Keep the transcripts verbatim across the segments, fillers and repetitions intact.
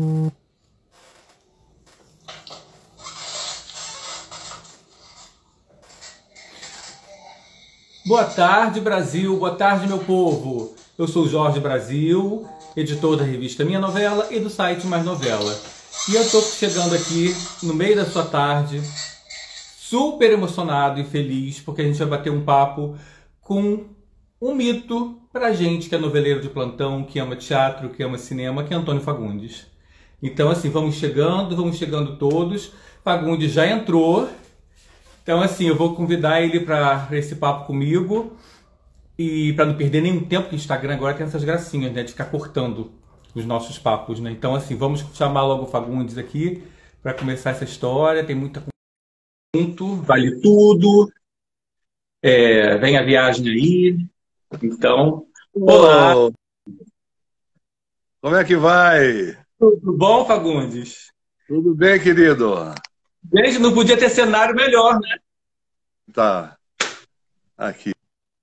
Boa tarde, Brasil. Boa tarde, meu povo. Eu sou o Jorge Brasil, editor da revista Minha Novela e do site Mais Novela. E eu estou chegando aqui no meio da sua tarde, super emocionado e feliz, porque a gente vai bater um papo com um mito pra gente que é noveleiro de plantão, que ama teatro, que ama cinema, que é Antônio Fagundes. Então, assim, vamos chegando, vamos chegando todos. Fagundes já entrou. Então, assim, eu vou convidar ele para esse papo comigo e para não perder nenhum tempo, que o Instagram agora tem essas gracinhas, né, de ficar cortando os nossos papos, né? Então, assim, vamos chamar logo o Fagundes aqui para começar essa história. Tem muita muito, vale tudo. É, vem a viagem aí. Então, olá. Ô, como é que vai? Tudo bom, Fagundes? Tudo bem, querido? Gente, não podia ter cenário melhor, né? Tá, aqui.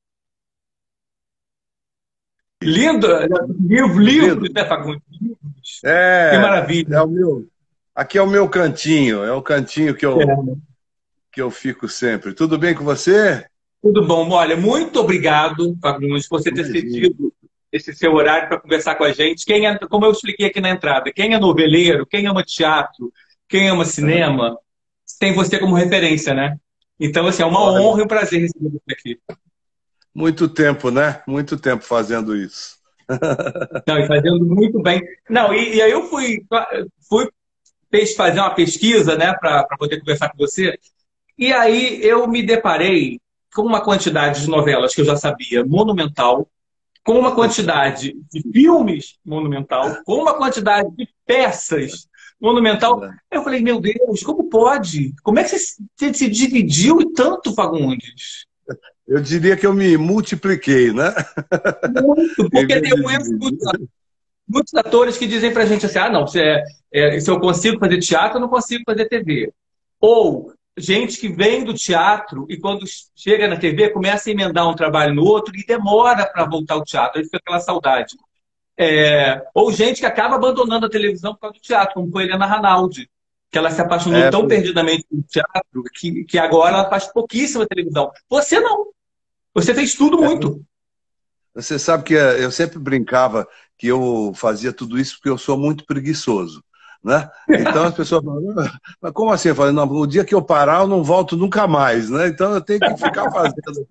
Lindo, livro, livro, Lindo. né, Fagundes? Livros. Que É, é maravilha. o meu. Aqui é o meu cantinho, é o cantinho que eu, É. que eu fico sempre. Tudo bem com você? Tudo bom. Olha, muito obrigado, Fagundes, por você ter Imagina. cedido esse seu horário para conversar com a gente. Quem é, como eu expliquei aqui na entrada, quem é noveleiro, quem ama teatro, quem ama Aham. cinema, tem você como referência, né? Então, assim, é uma Olha, honra e um prazer receber você aqui. muito tempo, né? Muito tempo fazendo isso. Não, e fazendo muito bem. Não, e, e aí eu fui, fui pes- fazer uma pesquisa, né, para poder conversar com você. E aí eu me deparei com uma quantidade de novelas que eu já sabia monumental, com uma quantidade de filmes monumental, com uma quantidade de peças monumental. Eu falei, meu Deus, como pode? Como é que você, você se dividiu em tanto, Fagundes? Eu diria que eu me multipliquei, né? Muito, Em porque vez tem de muitos, dividir. muitos atores que dizem pra gente assim, ah, não, se, é, é, se eu consigo fazer teatro, eu não consigo fazer T V. Ou gente que vem do teatro e quando chega na T V começa a emendar um trabalho no outro e demora para voltar ao teatro, aí fica aquela saudade. É, ou gente que acaba abandonando a televisão por causa do teatro, como foi a Helena Ranaldi, que ela se apaixonou É, tão perdidamente pelo teatro que, que agora ela faz pouquíssima televisão. Você não. Você fez tudo é, muito. você sabe que eh, eu sempre brincava que eu fazia tudo isso porque eu sou muito preguiçoso, né? Então as pessoas falam, "Ah, mas como assim?" Eu falei, não, o dia que eu parar eu não volto nunca mais, né? Então eu tenho que ficar fazendo.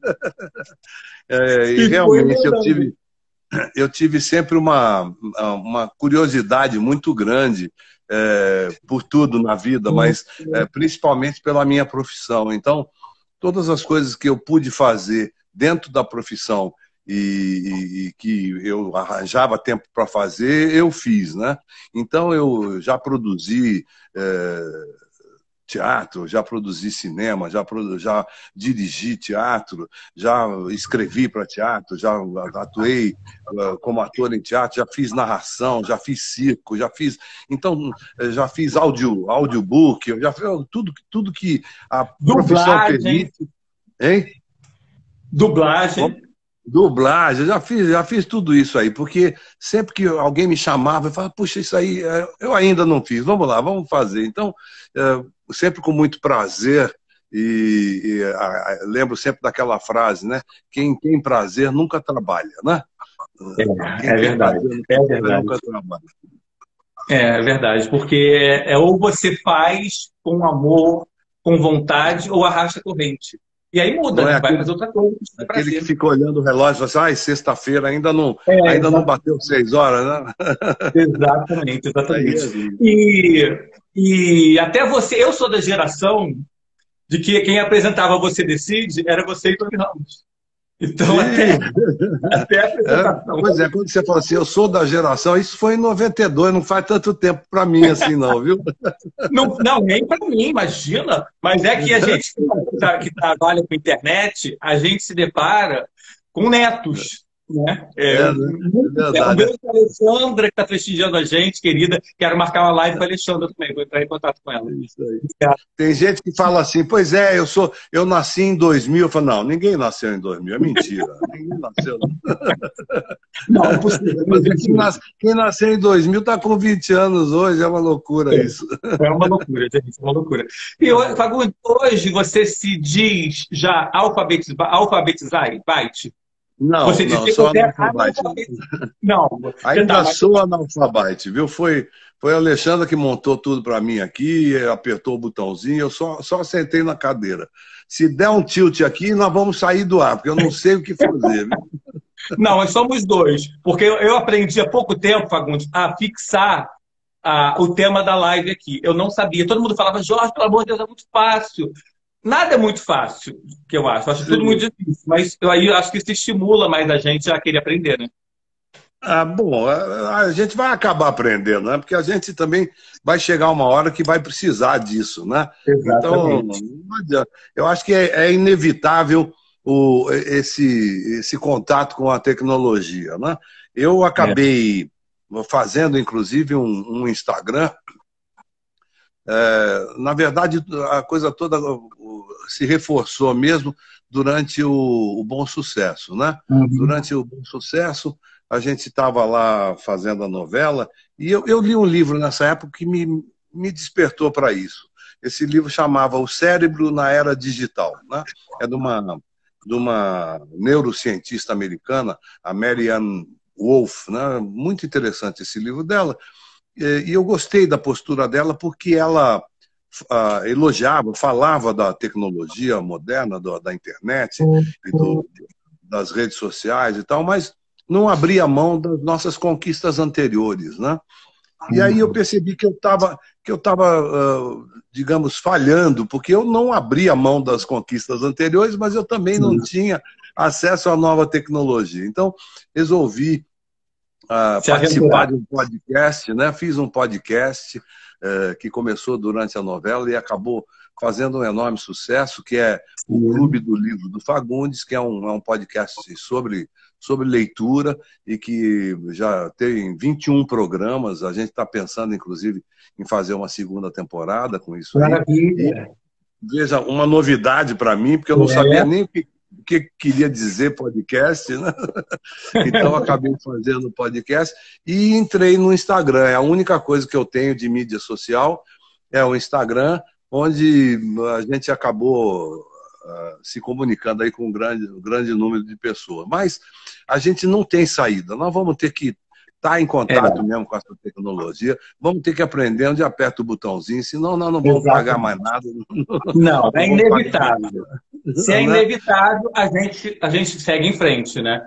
É, e E foi realmente eu emendando. tive, eu tive sempre uma, uma curiosidade muito grande é, por tudo na vida, mas é, principalmente pela minha profissão. Então, todas as coisas que eu pude fazer dentro da profissão e, e- e que eu arranjava tempo para fazer, eu fiz, né? Então eu já produzi eh, teatro, já produzi cinema, já, produ- já dirigi teatro, já escrevi para teatro, já atuei eh, como ator em teatro, já fiz narração, já fiz circo, já fiz, então eh, já fiz áudio, audiobook, eu já fiz tudo, tudo que a profissão Dublagem, permite. Hein? Como? dublagem. Dublagem, eu já fiz, já fiz tudo isso aí, porque sempre que alguém me chamava, eu falava, puxa, isso aí eh, eu ainda não fiz, vamos lá, vamos fazer. Então, eh, sempre com muito prazer, e, e, a- a- lembro sempre daquela frase, né? Quem tem prazer nunca trabalha, né? Quem É, é tem verdade, prazer é verdade. nunca trabalha. É verdade, porque é, é ou você faz com amor, com vontade, ou arrasta a corrente. E aí muda, Não é né? Vai aquele, fazer outra coisa, tem aquele que prazer. fica olhando o relógio e fala assim, ai, sexta-feira ainda não, É, ainda não exa- bateu seis horas, né? exatamente, Aí exatamente. é vida. E, e até você, eu sou da geração de que quem apresentava Você Decide era você e Tony Ramos. Então, até, Sim, até a é, apresentação. pois é, quando você fala assim, eu sou da geração, isso foi em noventa e dois, não faz tanto tempo para mim assim não, viu? Não, não, nem para mim, imagina. Mas é que a gente que, tá- que trabalha com internet, a gente se depara com netos. Né? É, É, né? É muito bem. Um verdade. beijo para a Alexandra, que está prestigiando a gente, querida. Quero marcar uma live com a Alexandra também, vou entrar em contato com ela. É isso aí. Tem gente que fala assim, pois é, eu sou, eu nasci em dois mil. Eu falo, não, ninguém nasceu em dois mil, é mentira. Ninguém nasceu. Não, é possível, não Mas existe quem, isso. nas, quem nasceu em dois mil está com vinte anos hoje, é uma loucura É, isso. é uma loucura, gente, é uma loucura. E, hoje, Fagundes, hoje você se diz já alfabetiza, alfabetizar, Byte? Não, Você não, dizia que sou você é analfabete. analfabetizado. Não, você tá, Ainda mas sou analfabete, viu? Foi, foi a Alexandra que montou tudo para mim aqui, apertou o botãozinho, eu só, só sentei na cadeira. Se der um tilt aqui, nós vamos sair do ar, porque eu não sei o que fazer, viu? não, nós somos dois. Porque eu, eu aprendi há pouco tempo, Fagundes, a fixar a, o tema da live aqui. Eu não sabia. Todo mundo falava, Jorge, pelo amor de Deus, é muito fácil. Nada é muito fácil, que eu acho. Eu acho tudo muito difícil. Mas eu aí acho que isso estimula mais a gente a querer aprender, né? Ah, bom, a, a gente vai acabar aprendendo, né? Porque a gente também vai chegar uma hora que vai precisar disso, né? Então, Exatamente. não adianta. Eu acho que é, é inevitável o, esse, esse contato com a tecnologia, né? Eu É. acabei fazendo, inclusive, um, um Instagram. É, na verdade, a coisa toda se reforçou mesmo durante o, o Bom Sucesso, né? Uhum. Durante o Bom Sucesso, a gente estava lá fazendo a novela e eu, eu li um livro nessa época que me, me despertou para isso. Esse livro chamava O Cérebro na Era Digital, né? É de uma, de uma neurocientista americana, a Marianne Wolf, né? Muito interessante esse livro dela. E eu gostei da postura dela porque ela ah, elogiava, falava da tecnologia moderna, do, da internet e do, das redes sociais e tal, mas não abria mão das nossas conquistas anteriores, né? E aí eu percebi que eu estava, que eu estava, uh, digamos, falhando, porque eu não abria mão das conquistas anteriores, mas eu também não tinha acesso à nova tecnologia. Então, resolvi Uh, Se participar aventurar. de um podcast, né? Fiz um podcast uh, que começou durante a novela e acabou fazendo um enorme sucesso, que é o Clube do Livro do Fagundes, que é um, é um podcast sobre, sobre leitura e que já tem vinte e um programas. A gente está pensando, inclusive, em fazer uma segunda temporada com isso aí. E, Maravilha. veja, uma novidade para mim, porque eu não sabia É. nem o que, o que queria dizer podcast, né? Então, acabei fazendo podcast e entrei no Instagram. É a única coisa que eu tenho de mídia social, é o Instagram, onde a gente acabou uh, se comunicando aí com um grande, um grande número de pessoas. Mas a gente não tem saída. Nós vamos ter que estar em É, contato mesmo com essa tecnologia, vamos ter que aprender onde aperta o botãozinho, senão nós não vamos pagar mais exatamente. nada. Não, Não é vamos pagar mais inevitável. Se é nada, né? inevitável, a gente, a gente segue em frente, né?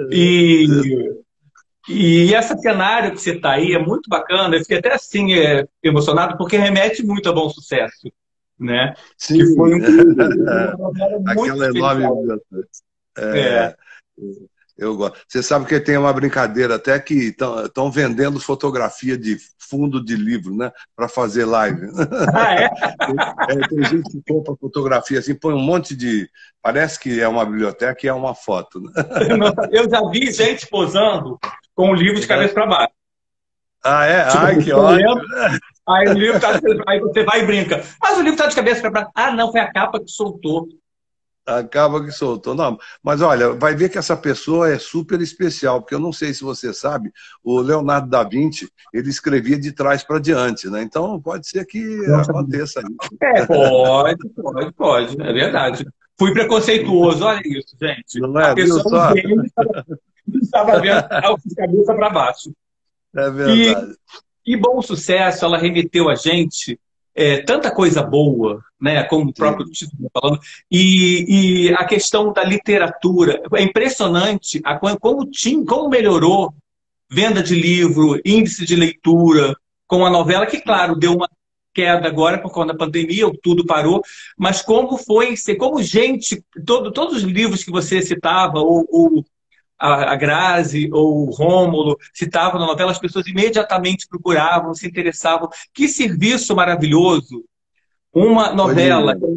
E, e esse cenário que você está aí é muito bacana. Eu fiquei até assim é, emocionado, porque remete muito a Bom Sucesso, né? Que foi Sim, um, uma novela muito aquela enorme especial. biblioteca. É. É, eu gosto. Você sabe que tem uma brincadeira até que estão vendendo fotografia de fundo de livro, né? Para fazer live. Ah, é? É, tem gente que compra fotografia assim, põe um monte de. Parece que é uma biblioteca e é uma foto. Né? Eu já vi gente posando com o livro de cabeça para baixo. Ah, é? Tipo, Ai, que estão ótimo. lendo, aí o livro tá, aí você vai e brinca. Mas o livro está de cabeça para baixo. Ah, não, foi a capa que soltou. Acaba que soltou. Não, mas olha, vai ver que essa pessoa é super especial, porque eu não sei se você sabe, o Leonardo da Vinci, ele escrevia de trás para diante, né? Então pode ser que Não sabia. aconteça isso. É, pode, pode, pode, é verdade. Fui preconceituoso, olha isso, gente. Não A é? Viu pessoa um só? gênio estava, estava vendo de cabeça para baixo. É E, verdade. e Bom Sucesso, ela remeteu a gente é, tanta coisa boa, né, como o próprio Sim. título está falando, e, e a questão da literatura. É impressionante a, como, tinha, como melhorou venda de livro, índice de leitura com a novela, que, claro, deu uma queda agora por conta da pandemia, tudo parou, mas como foi, como gente, todo, todos os livros que você citava, ou, ou a, a Grazi ou o Rômulo citavam na novela, as pessoas imediatamente procuravam, se interessavam. Que serviço maravilhoso! Uma Ô, novela Lilian.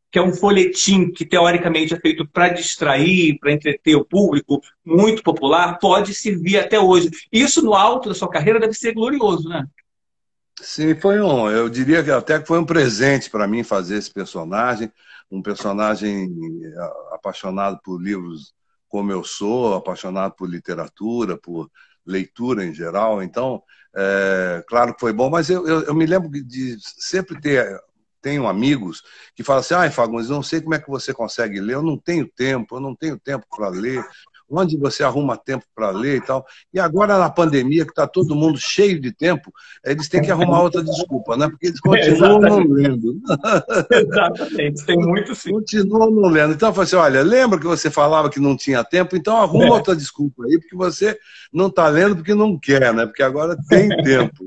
que é um folhetim que teoricamente é feito para distrair, para entreter o público, muito popular, pode servir até hoje. Isso no alto da sua carreira deve ser glorioso, né? Sim, foi um, eu diria que até que foi um presente para mim fazer esse personagem, um personagem apaixonado por livros como eu sou, apaixonado por literatura, por leitura em geral. Então, é, claro que foi bom, mas eu, eu, eu me lembro de sempre ter, tenho amigos que falam assim, ai, Fagundes, eu não sei como é que você consegue ler, eu não tenho tempo, eu não tenho tempo para ler. Onde você arruma tempo para ler e tal. E agora, na pandemia, que está todo mundo cheio de tempo, eles têm que arrumar outra desculpa, né? Porque eles continuam É, não lendo. exatamente, tem muito sim. Continuam não lendo. Então, eu falei assim, olha, lembra que você falava que não tinha tempo? Então, arruma é. outra desculpa aí, porque você não está lendo porque não quer, né? Porque agora tem tempo.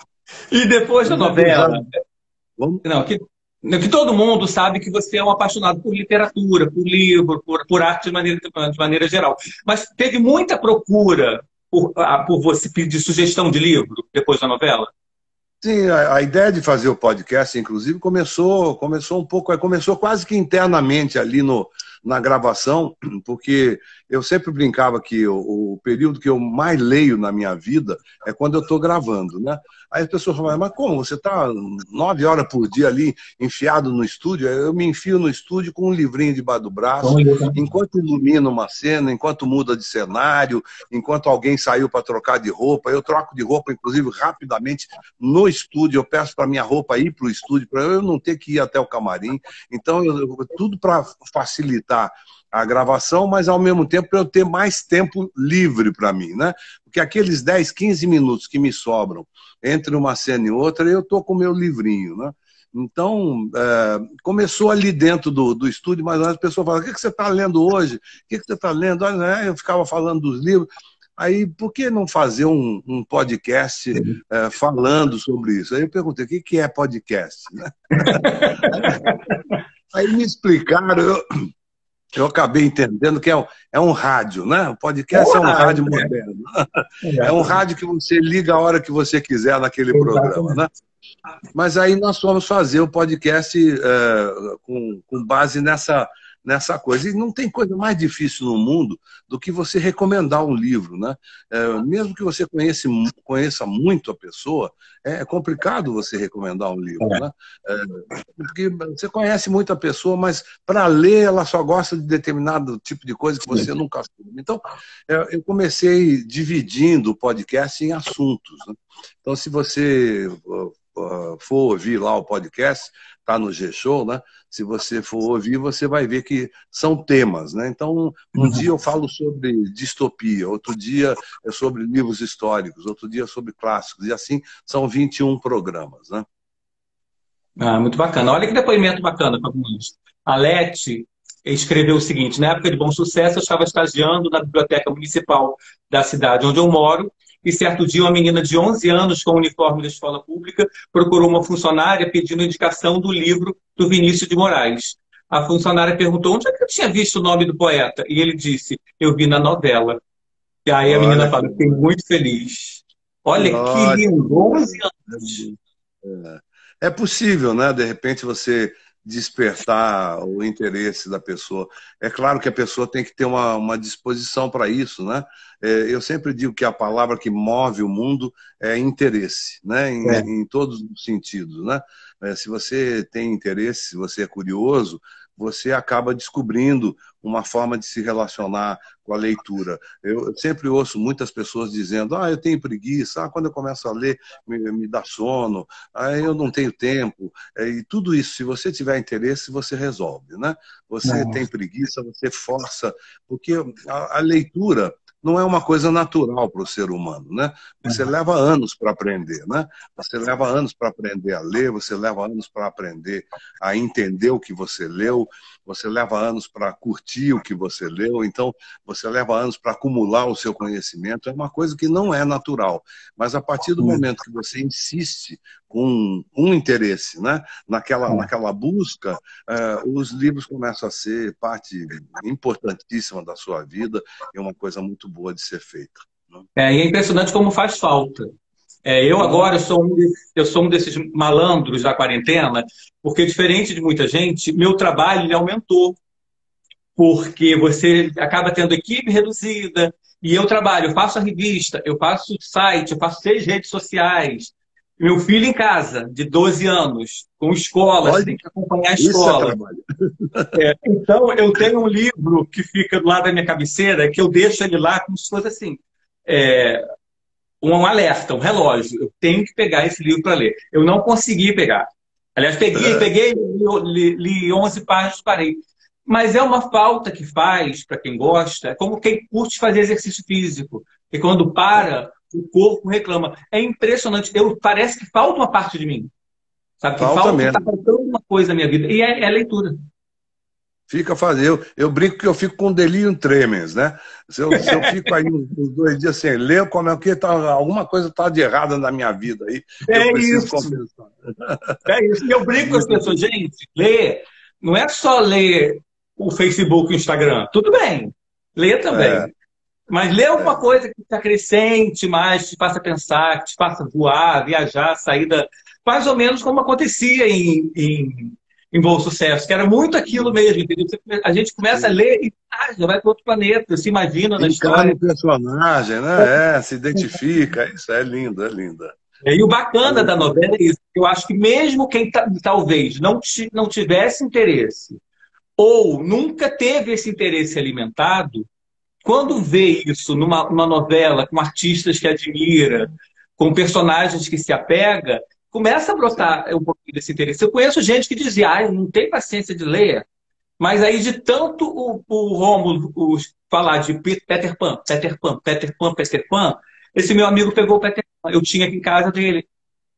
E depois da novela... Vamos... Não, que... que todo mundo sabe que você é um apaixonado por literatura, por livro, por, por arte de maneira, de maneira geral. Mas teve muita procura por, por você pedir sugestão de livro depois da novela? Sim, a, a ideia de fazer o podcast, inclusive, começou, começou um pouco, começou quase que internamente ali no, na gravação, porque eu sempre brincava que o, o período que eu mais leio na minha vida é quando eu estou gravando, né? Aí as pessoas falam, mas como? Você está nove horas por dia ali, enfiado no estúdio? Eu me enfio no estúdio com um livrinho debaixo do braço, enquanto ilumina uma cena, enquanto muda de cenário, enquanto alguém saiu para trocar de roupa, eu troco de roupa, inclusive, rapidamente no estúdio, eu peço para minha roupa ir para o estúdio, para eu não ter que ir até o camarim. Então, eu, tudo para facilitar a gravação, mas ao mesmo tempo para eu ter mais tempo livre para mim, né? Porque aqueles dez, quinze minutos que me sobram entre uma cena e outra, eu estou com o meu livrinho, né? Então, é, começou ali dentro do, do estúdio, mas as pessoas falam, o que, que você está lendo hoje? O que, que você está lendo? Olha, eu ficava falando dos livros. Aí, por que não fazer um, um podcast é, falando sobre isso? Aí eu perguntei, o que, que é podcast? Né? Aí me explicaram, eu, eu acabei entendendo que é um, é um rádio, né? O podcast é um rádio moderno. É um rádio que você liga a hora que você quiser naquele programa, né? Mas aí nós fomos fazer o podcast é, com, com base nessa, nessa coisa. E não tem coisa mais difícil no mundo do que você recomendar um livro, né? É, mesmo que você conheça, conheça muito a pessoa, é complicado você recomendar um livro, né? É, porque você conhece muito a pessoa, mas para ler ela só gosta de determinado tipo de coisa que você nunca soube. Então, eu comecei dividindo o podcast em assuntos, né? Então, se você for ouvir lá o podcast, está no G-Show, né? Se você for ouvir, você vai ver que são temas, né? Então, um uhum. dia eu falo sobre distopia, outro dia é sobre livros históricos, outro dia sobre clássicos, e assim são vinte e um programas, né? Ah, muito bacana. Olha que depoimento bacana, Fagundes. A Lete escreveu o seguinte: na época de Bom Sucesso, eu estava estagiando na biblioteca municipal da cidade onde eu moro, e certo dia uma menina de onze anos com o uniforme da escola pública procurou uma funcionária pedindo indicação do livro do Vinícius de Moraes. A funcionária perguntou onde é que eu tinha visto o nome do poeta, e ele disse, eu vi na novela. E aí a Olha menina fala, fiquei muito feliz. Olha Olha. que lindo, onze anos. É possível, né? De repente você despertar o interesse da pessoa. É claro que a pessoa tem que ter uma, uma disposição para isso, né? É, eu sempre digo que a palavra que move o mundo é interesse, né? Em, é. em todos os sentidos, né? É, se você tem interesse, se você é curioso, você acaba descobrindo uma forma de se relacionar com a leitura. Eu sempre ouço muitas pessoas dizendo, ah, eu tenho preguiça, ah, quando eu começo a ler me, me dá sono, ah, eu não tenho tempo. E tudo isso, se você tiver interesse, você resolve, né? Você não. tem preguiça, você força, porque a, a leitura não é uma coisa natural para o ser humano, né? Você uhum. leva anos para aprender, né? Você leva anos para aprender a ler, você leva anos para aprender a entender o que você leu, você leva anos para curtir o que você leu, então você leva anos para acumular o seu conhecimento, é uma coisa que não é natural, mas a partir do momento que você insiste com um interesse, né? naquela, naquela busca, eh, os livros começam a ser parte importantíssima da sua vida e uma coisa muito boa de ser feita. Né? É, e é impressionante como faz falta. É, eu agora eu sou, um desses, eu sou um desses malandros da quarentena, porque diferente de muita gente, meu trabalho ele aumentou, porque você acaba tendo equipe reduzida, e eu trabalho, eu faço a revista, eu faço site, eu faço seis redes sociais, meu filho em casa, de doze anos, com escola, você Olha, tem que acompanhar a isso é escola. trabalho. É, então, eu tenho um livro que fica do lado da minha cabeceira, que eu deixo ele lá como se fosse assim, é, um alerta, um relógio. Eu tenho que pegar esse livro para ler. Eu não consegui pegar. Aliás, peguei, peguei, li, li onze páginas, parei. Mas é uma falta que faz, para quem gosta, é como quem curte fazer exercício físico. E quando para, o corpo reclama. É impressionante. Eu, parece que falta uma parte de mim. Sabe? Que Falta falta, está mesmo. faltando uma coisa na minha vida. E é, é a leitura. Fica fazendo. Eu, eu brinco que eu fico com delírio tremens, né? Se eu, se eu fico aí uns dois dias sem ler, como é que tá, alguma coisa está de errada na minha vida aí. É Eu preciso isso. compensar. É isso. E eu brinco com as pessoas, gente, ler não é só ler o Facebook e o Instagram. Tudo bem, ler É, também. Mas ler alguma é. coisa que te acrescente mais, que te faça pensar, que te faça voar, viajar, sair da... Mais ou menos como acontecia em, em, em Bom Sucesso, que era muito aquilo mesmo, entendeu? A gente começa a ler e ah, já vai para outro planeta, se imagina na Encarna história. o personagem, né? É, se identifica. Isso é lindo, é lindo. E o bacana Eu, da novela é isso. Eu acho que mesmo quem ta- talvez não, ti- não tivesse interesse ou nunca teve esse interesse alimentado, quando vê isso numa, numa novela com artistas que admira, com personagens que se apega, começa a brotar um pouquinho desse interesse. Eu conheço gente que dizia, ah, eu não tenho paciência de ler, mas aí de tanto o, o Rômulo o, falar de Pe- Peter Pan, Peter Pan, Peter Pan, Peter Pan, esse meu amigo pegou o Peter Pan, eu tinha aqui em casa dele.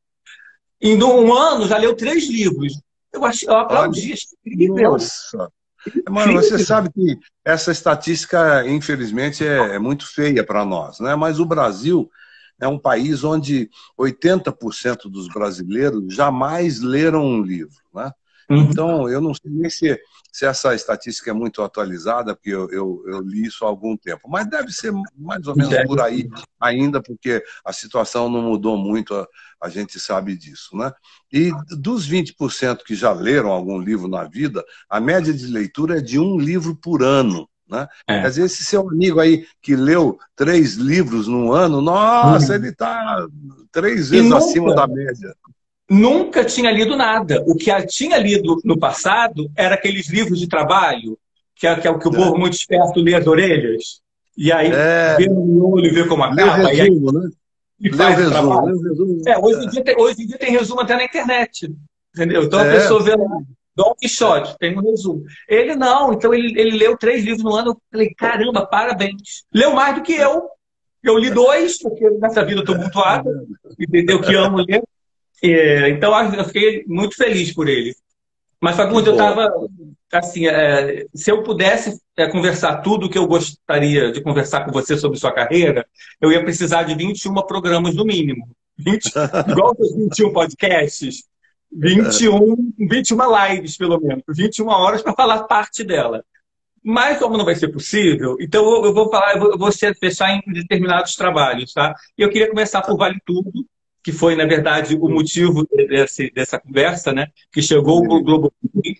Em um ano já leu três livros. Eu, achei, eu olha, aplaudi, achei incrível. nossa. Mano, você Incrível. sabe que essa estatística, infelizmente, é, é muito feia para nós, né? Mas o Brasil é um país onde oitenta por cento dos brasileiros jamais leram um livro, né? Uhum. Então, eu não sei nem se, se essa estatística é muito atualizada, porque eu, eu, eu li isso há algum tempo, mas deve ser mais ou menos por aí ainda, porque a situação não mudou muito, a, a gente sabe disso, né? E dos vinte por cento que já leram algum livro na vida, a média de leitura é de um livro por ano, né? É. Quer dizer, esse seu amigo aí que leu três livros num ano, nossa, Uhum. ele está três E vezes nunca, acima da média. nunca tinha lido nada. O que eu tinha lido no passado era aqueles livros de trabalho, que é, que é o que o povo muito esperto lê as orelhas, e aí É, vê no miolo e vê como lê o acaba, e aí resumo, né? e Lê o faz o resumo, lê trabalho. o resumo. É, hoje em dia tem, hoje em dia tem resumo até na internet, entendeu? Então a É, pessoa vê lá, Dom Quixote, tem um resumo. Ele não, então ele, ele leu três livros no ano. Eu falei, caramba, parabéns. Leu mais do que eu. Eu li dois, porque nessa vida eu estou tumultuada, entendeu? Que amo ler. É, então eu fiquei muito feliz por ele. Mas, que Fagundes, eu bom. estava assim, é, se eu pudesse é, conversar tudo o que eu gostaria de conversar com você sobre sua carreira, eu ia precisar de vinte e um programas no mínimo. vinte, igual os vinte e um podcasts, vinte e um, vinte e uma lives, pelo menos, vinte e uma horas para falar parte dela. Mas como não vai ser possível, então eu eu vou falar, eu vou, eu vou se- fechar em determinados trabalhos, tá? E eu queria começar por Vale Tudo, que foi, na verdade, o motivo desse, dessa conversa, né? Que chegou o Globo.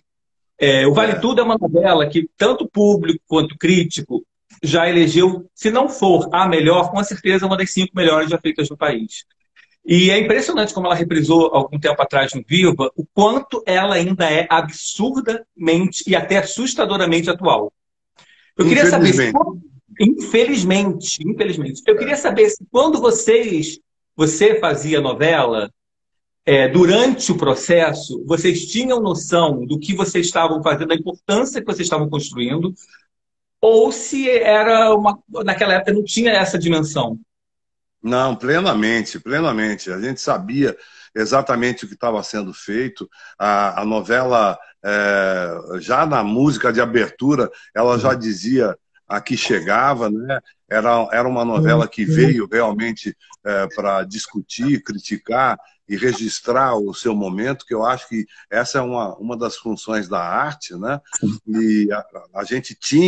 É, o Vale É, Tudo é uma novela que tanto público quanto crítico já elegeu, se não for a melhor, com certeza uma das cinco melhores já feitas no país. E é impressionante como ela reprisou algum tempo atrás no Viva, o quanto ela ainda é absurdamente e até assustadoramente atual. Eu queria saber se, infelizmente. infelizmente, infelizmente, eu queria saber se quando vocês, você fazia novela, é, durante o processo, vocês tinham noção do que vocês estavam fazendo, da importância que vocês estavam construindo, ou se era uma, naquela época não tinha essa dimensão. Não, plenamente, plenamente. A gente sabia exatamente o que estava sendo feito. A, a novela, é, já na música de abertura, ela já dizia a que chegava, né? Era, era uma novela que veio realmente é, para discutir, criticar e registrar o seu momento, que eu acho que essa é uma, uma das funções da arte, né? E a, a gente tinha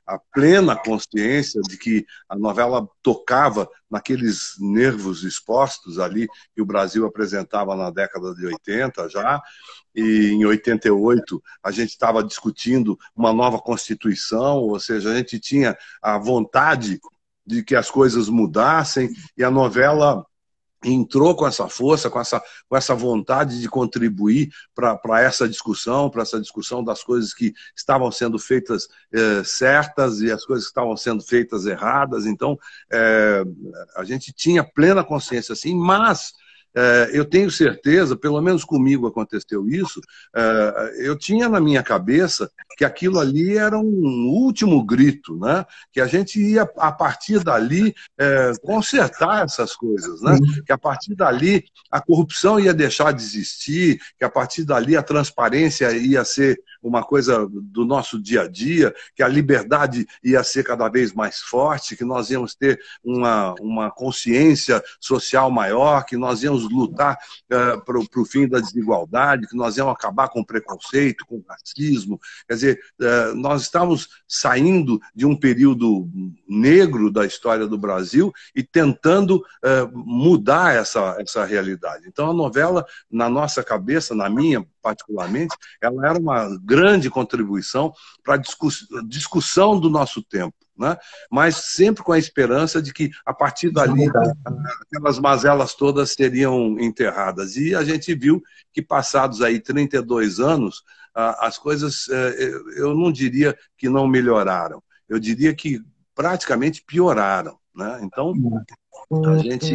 a plena consciência de que a novela tocava naqueles nervos expostos ali que o Brasil apresentava na década de oitenta já, e em oitenta e oito a gente estava discutindo uma nova Constituição, ou seja, a gente tinha a vontade de que as coisas mudassem, e a novela entrou com essa força, com essa, com essa vontade de contribuir para essa discussão, para essa discussão das coisas que estavam sendo feitas eh, certas e as coisas que estavam sendo feitas erradas. Então, eh, a gente tinha plena consciência assim, mas eh, eu tenho certeza, pelo menos comigo aconteceu isso, eh, eu tinha na minha cabeça que aquilo ali era um último grito, né? Que a gente ia, a partir dali, é, consertar essas coisas, né? Que a partir dali a corrupção ia deixar de existir, que a partir dali a transparência ia ser uma coisa do nosso dia a dia, que a liberdade ia ser cada vez mais forte, que nós íamos ter uma, uma consciência social maior, que nós íamos lutar uh, para o fim da desigualdade, que nós íamos acabar com o preconceito, com o racismo. Quer dizer, uh, nós estamos saindo de um período negro da história do Brasil e tentando uh, mudar essa, essa realidade. Então, a novela, na nossa cabeça, na minha particularmente, ela era uma grande contribuição para a discuss... discussão do nosso tempo, né? Mas sempre com a esperança de que, a partir dali, aquelas mazelas todas seriam enterradas. E a gente viu que, passados aí trinta e dois anos, as coisas, eu não diria que não melhoraram, eu diria que praticamente pioraram, né? Então, a gente...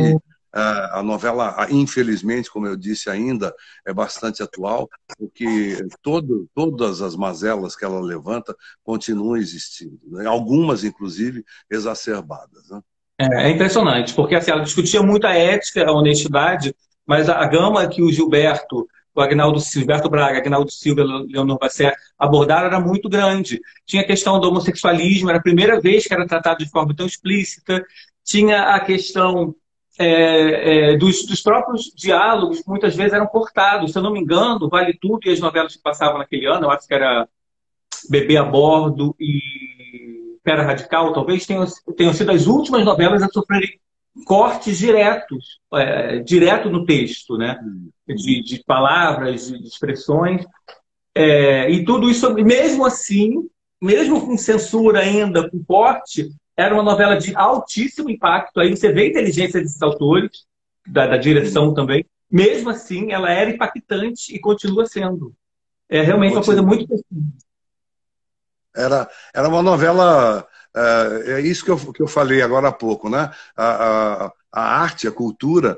A novela, infelizmente, como eu disse ainda, é bastante atual, porque todo, todas as mazelas que ela levanta continuam existindo, né? Algumas, inclusive, exacerbadas, né? É, é impressionante, porque assim, ela discutia muito a ética, a honestidade, mas a, a gama que o Gilberto, o Agnaldo Gilberto Braga, Agnaldo Silva e Leonor Bassé abordaram era muito grande. Tinha a questão do homossexualismo, era a primeira vez que era tratado de forma tão explícita, tinha a questão... É, é, dos, dos próprios diálogos, muitas vezes eram cortados. Se eu não me engano, Vale Tudo e as novelas que passavam naquele ano, eu acho que era Bebê a Bordo e Fera Radical, talvez tenham, tenham sido as últimas novelas a sofrerem cortes diretos, é, direto no texto, né? De, de palavras, de expressões. É, e tudo isso, mesmo assim, mesmo com censura ainda, com corte, era uma novela de altíssimo impacto. Aí você vê a inteligência desses autores, da, da direção também. Mesmo assim, ela era impactante e continua sendo. É realmente uma coisa muito... Era, era uma novela... É, é isso que eu, que eu falei agora há pouco, né? A, a, a arte, a cultura,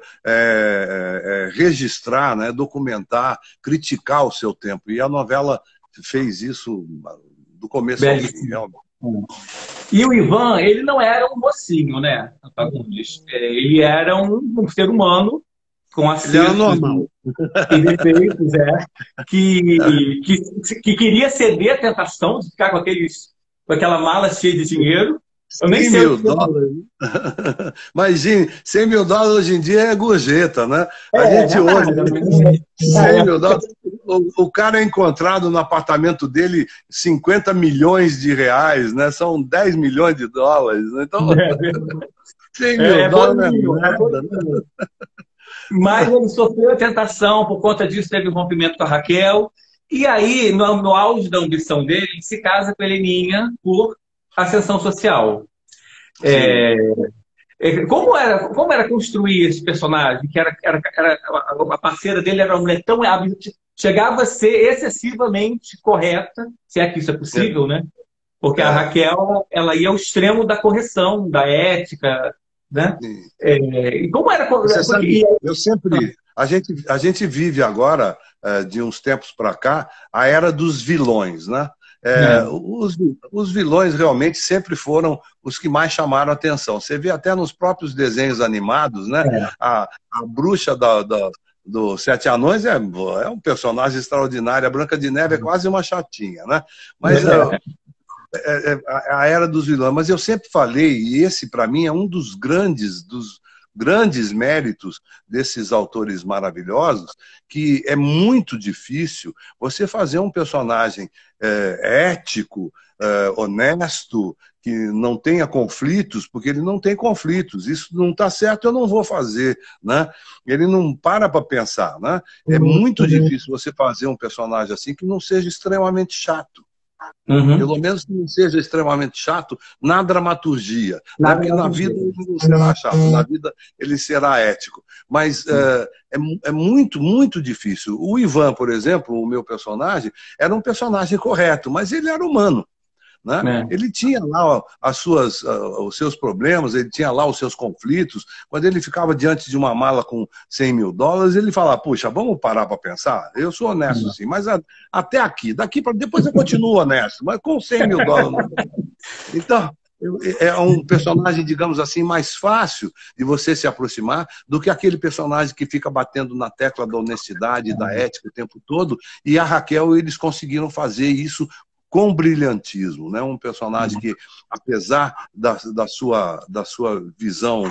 é, é registrar, né? Documentar, criticar o seu tempo. E a novela fez isso do começo ao fim, realmente. E o Ivan, ele não era um mocinho, né, Fagundes? Ele era um, um ser humano com acertos e defeitos, é, que, que, que queria ceder à tentação de ficar com, aqueles, com aquela mala cheia de dinheiro. Eu nem sei mil dólares. Mas cem mil dólares hoje em dia é gorjeta, né? É, a gente é hoje, cem mil dólares, o, o cara é encontrado no apartamento dele cinquenta milhões de reais, né? São dez milhões de dólares. Né? Então, é, cem mil é, dólares é nada, né? Mas ele sofreu a tentação, por conta disso teve um rompimento com a Raquel. E aí, no, no auge da ambição dele, ele se casa com a Heleninha por ascensão social. É, é, como, era, como era construir esse personagem? Que era, era, era, a parceira dele era uma mulher tão hábil, chegava a ser excessivamente correta, se é que isso é possível, é. né? Porque é. a Raquel, ela ia ao extremo da correção, da ética, né? É, e como era... Você sabe, eu sempre... A gente, a gente vive agora, de uns tempos para cá, a era dos vilões, né? É, é. Os, os vilões realmente sempre foram os que mais chamaram a atenção. Você vê até nos próprios desenhos animados, né? É. A, a bruxa da, da, do Sete Anões é, é um personagem extraordinário. A Branca de Neve é quase uma chatinha, né? Mas é, é, é a era dos vilões. Mas eu sempre falei, e esse para mim é um dos grandes, dos grandes méritos desses autores maravilhosos, que é muito difícil você fazer um personagem é, ético, é, honesto, que não tenha conflitos, porque ele não tem conflitos. Isso não está certo, eu não vou fazer, né? Ele não para para pensar, né? É muito difícil você fazer um personagem assim que não seja extremamente chato. Uhum. Pelo menos que não seja extremamente chato na dramaturgia. Na né? Porque na dramaturgia. vida ele não será chato, na vida ele será ético. Mas é, é, é muito, muito difícil. O Ivan, por exemplo, o meu personagem, era um personagem correto, mas ele era humano. Né? É. Ele tinha lá as suas, uh, os seus problemas, ele tinha lá os seus conflitos. Quando ele ficava diante de uma mala com cem mil dólares, ele falava, puxa, vamos parar para pensar? Eu sou honesto, sim, mas a, até aqui, daqui para depois eu continuo honesto, mas com cem mil dólares. Então, é um personagem, digamos assim, mais fácil de você se aproximar do que aquele personagem que fica batendo na tecla da honestidade e da ética o tempo todo. E a Raquel, eles conseguiram fazer isso com brilhantismo, né? Um personagem que, apesar da, da, sua, da sua visão uh,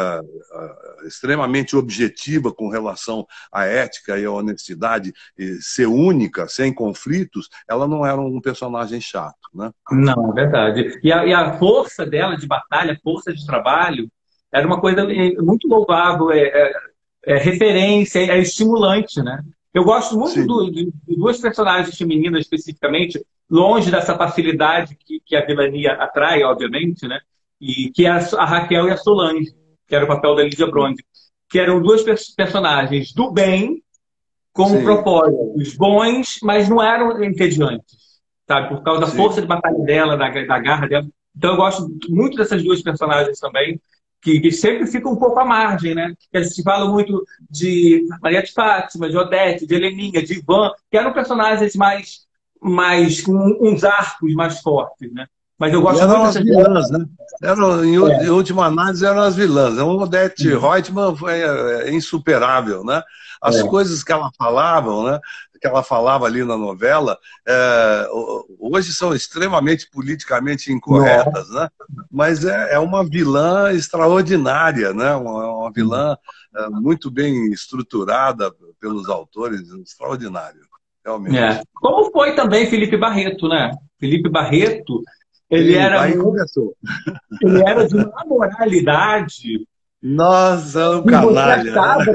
uh, extremamente objetiva com relação à ética e à honestidade, e ser única, sem conflitos, ela não era um personagem chato, né? Não, é verdade. E a, e a força dela de batalha, a força de trabalho, era uma coisa muito louvável, é, é, é referência, é estimulante, né? Eu gosto muito do, de, de duas personagens femininas especificamente, longe dessa facilidade que, que a vilania atrai, obviamente, né? E que é a, a Raquel e a Solange, que era o papel da Lídia Bronze, que eram duas pers personagens do bem com Sim. propósitos bons, mas não eram entediantes, sabe? Por causa da Sim. força de batalha dela, da, da garra dela. Então eu gosto muito dessas duas personagens também, que, que sempre ficam um pouco à margem, né? Que se fala muito de Maria de Fátima, de Odete, de Heleninha, de Ivan, que eram personagens mais, mais com uns arcos mais fortes, né? Mas eu gosto e eram muito as vilãs, né? Eram, em, é. em última análise, eram as vilãs. A Odete uhum. Reutemann foi é, insuperável, né? As é. coisas que ela falava, né? que ela falava ali na novela, é, hoje são extremamente politicamente incorretas, né? Mas é, é uma vilã extraordinária, né? Uma, uma vilã é, muito bem estruturada pelos autores, extraordinário, realmente. É. Como foi também Felipe Barreto, né? Felipe Barreto, ele, Sim, era, muito, ele era de uma moralidade. Nossa, o canalha.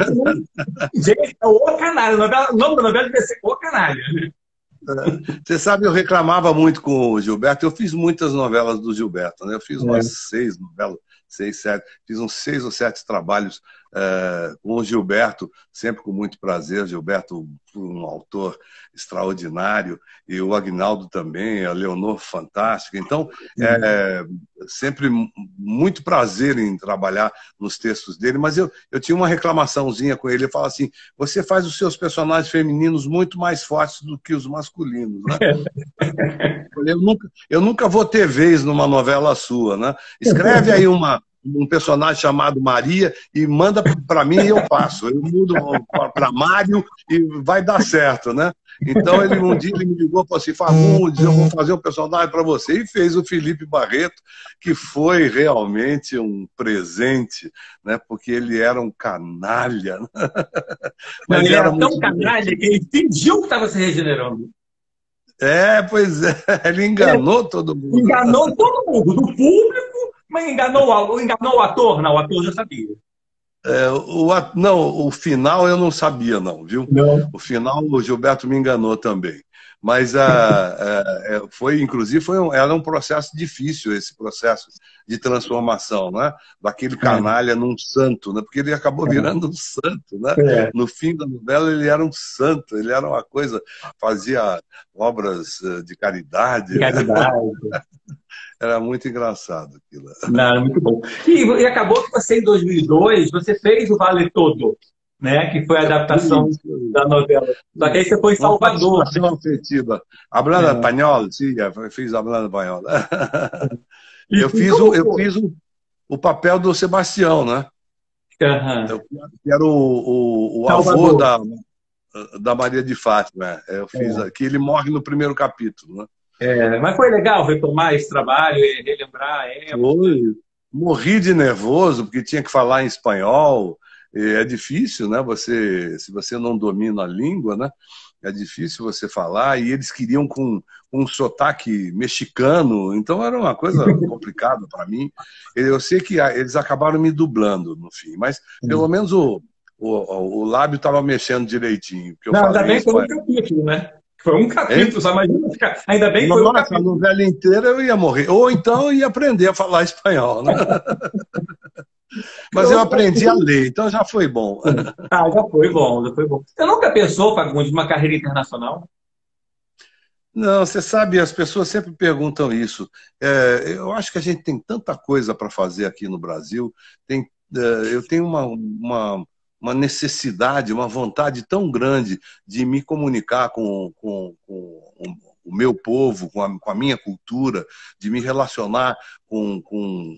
Gente, é o canalha. O nome da novela deve ser O Canalha. Você sabe, eu reclamava muito com o Gilberto. Eu fiz muitas novelas do Gilberto, né? Eu fiz umas é. seis novelas, seis, sete. Fiz uns seis ou sete trabalhos é, com o Gilberto, sempre com muito prazer. Gilberto, um autor extraordinário, e o Agnaldo também, a Leonor fantástica. Então, é, sempre muito prazer em trabalhar nos textos dele, mas eu, eu tinha uma reclamaçãozinha com ele. Eu falava assim, você faz os seus personagens femininos muito mais fortes do que os masculinos, né? eu, nunca, eu nunca vou ter vez numa novela sua, né? Escreve aí uma... um personagem chamado Maria e manda para mim e eu passo. Eu mudo para Mário e vai dar certo, né? Então, ele, um dia ele me ligou e falou assim, Fagundes, eu vou fazer um personagem para você. E fez o Felipe Barreto, que foi realmente um presente, né? Porque ele era um canalha. Mas ele era, era tão canalha que ele fingiu que estava se regenerando. É, pois é. Ele enganou é, todo mundo. Enganou todo mundo, do público, mas enganou, enganou o ator? Não, o ator já sabia. É, o, não, o final eu não sabia, não, viu? Não. O final o Gilberto me enganou também. Mas a, a, foi, inclusive, foi um, era um processo difícil, esse processo de transformação, né? Daquele canalha é. num santo, né? Porque ele acabou virando um santo, né? É. No fim da novela ele era um santo, ele era uma coisa, fazia obras de caridade. De caridade. Né? Era muito engraçado aquilo. Não, muito bom. E, e acabou que você, em dois mil e dois, você fez o Vale Todo, né? Que foi a adaptação é, da novela. Só que aí você foi em Salvador. Uma afetiva. Hablando é. espanhol, sim, eu fiz hablando espanhol. Eu fiz, o, eu fiz o, o papel do Sebastião, né? Uhum. Eu, que era o, o, o avô da, da Maria de Fátima. Eu fiz é. que ele morre no primeiro capítulo, né? É, mas foi legal retomar esse trabalho e relembrar a época. Foi. Morri de nervoso, porque tinha que falar em espanhol. É difícil, né? Você, se você não domina a língua, né? é difícil você falar, e eles queriam com um sotaque mexicano, então era uma coisa complicada para mim. Eu sei que eles acabaram me dublando no fim, mas pelo menos o, o, o lábio estava mexendo direitinho. Que eu Não, ainda falei bem que foi um espanhol. capítulo, né? Foi um capítulo, Hein? só imagina ficar. Ainda bem que foi um Nossa, a capítulo. novela inteira eu ia morrer. Ou então eu ia aprender a falar espanhol, né? Mas eu aprendi a ler, então já foi bom. Ah, já foi bom, já foi bom. Você nunca pensou, Fagundes, numa carreira internacional? Não, você sabe, as pessoas sempre perguntam isso. É, eu acho que a gente tem tanta coisa para fazer aqui no Brasil. Tem, é, eu tenho uma, uma, uma necessidade, uma vontade tão grande de me comunicar com, com, com o meu povo, com a, com a minha cultura, de me relacionar com, com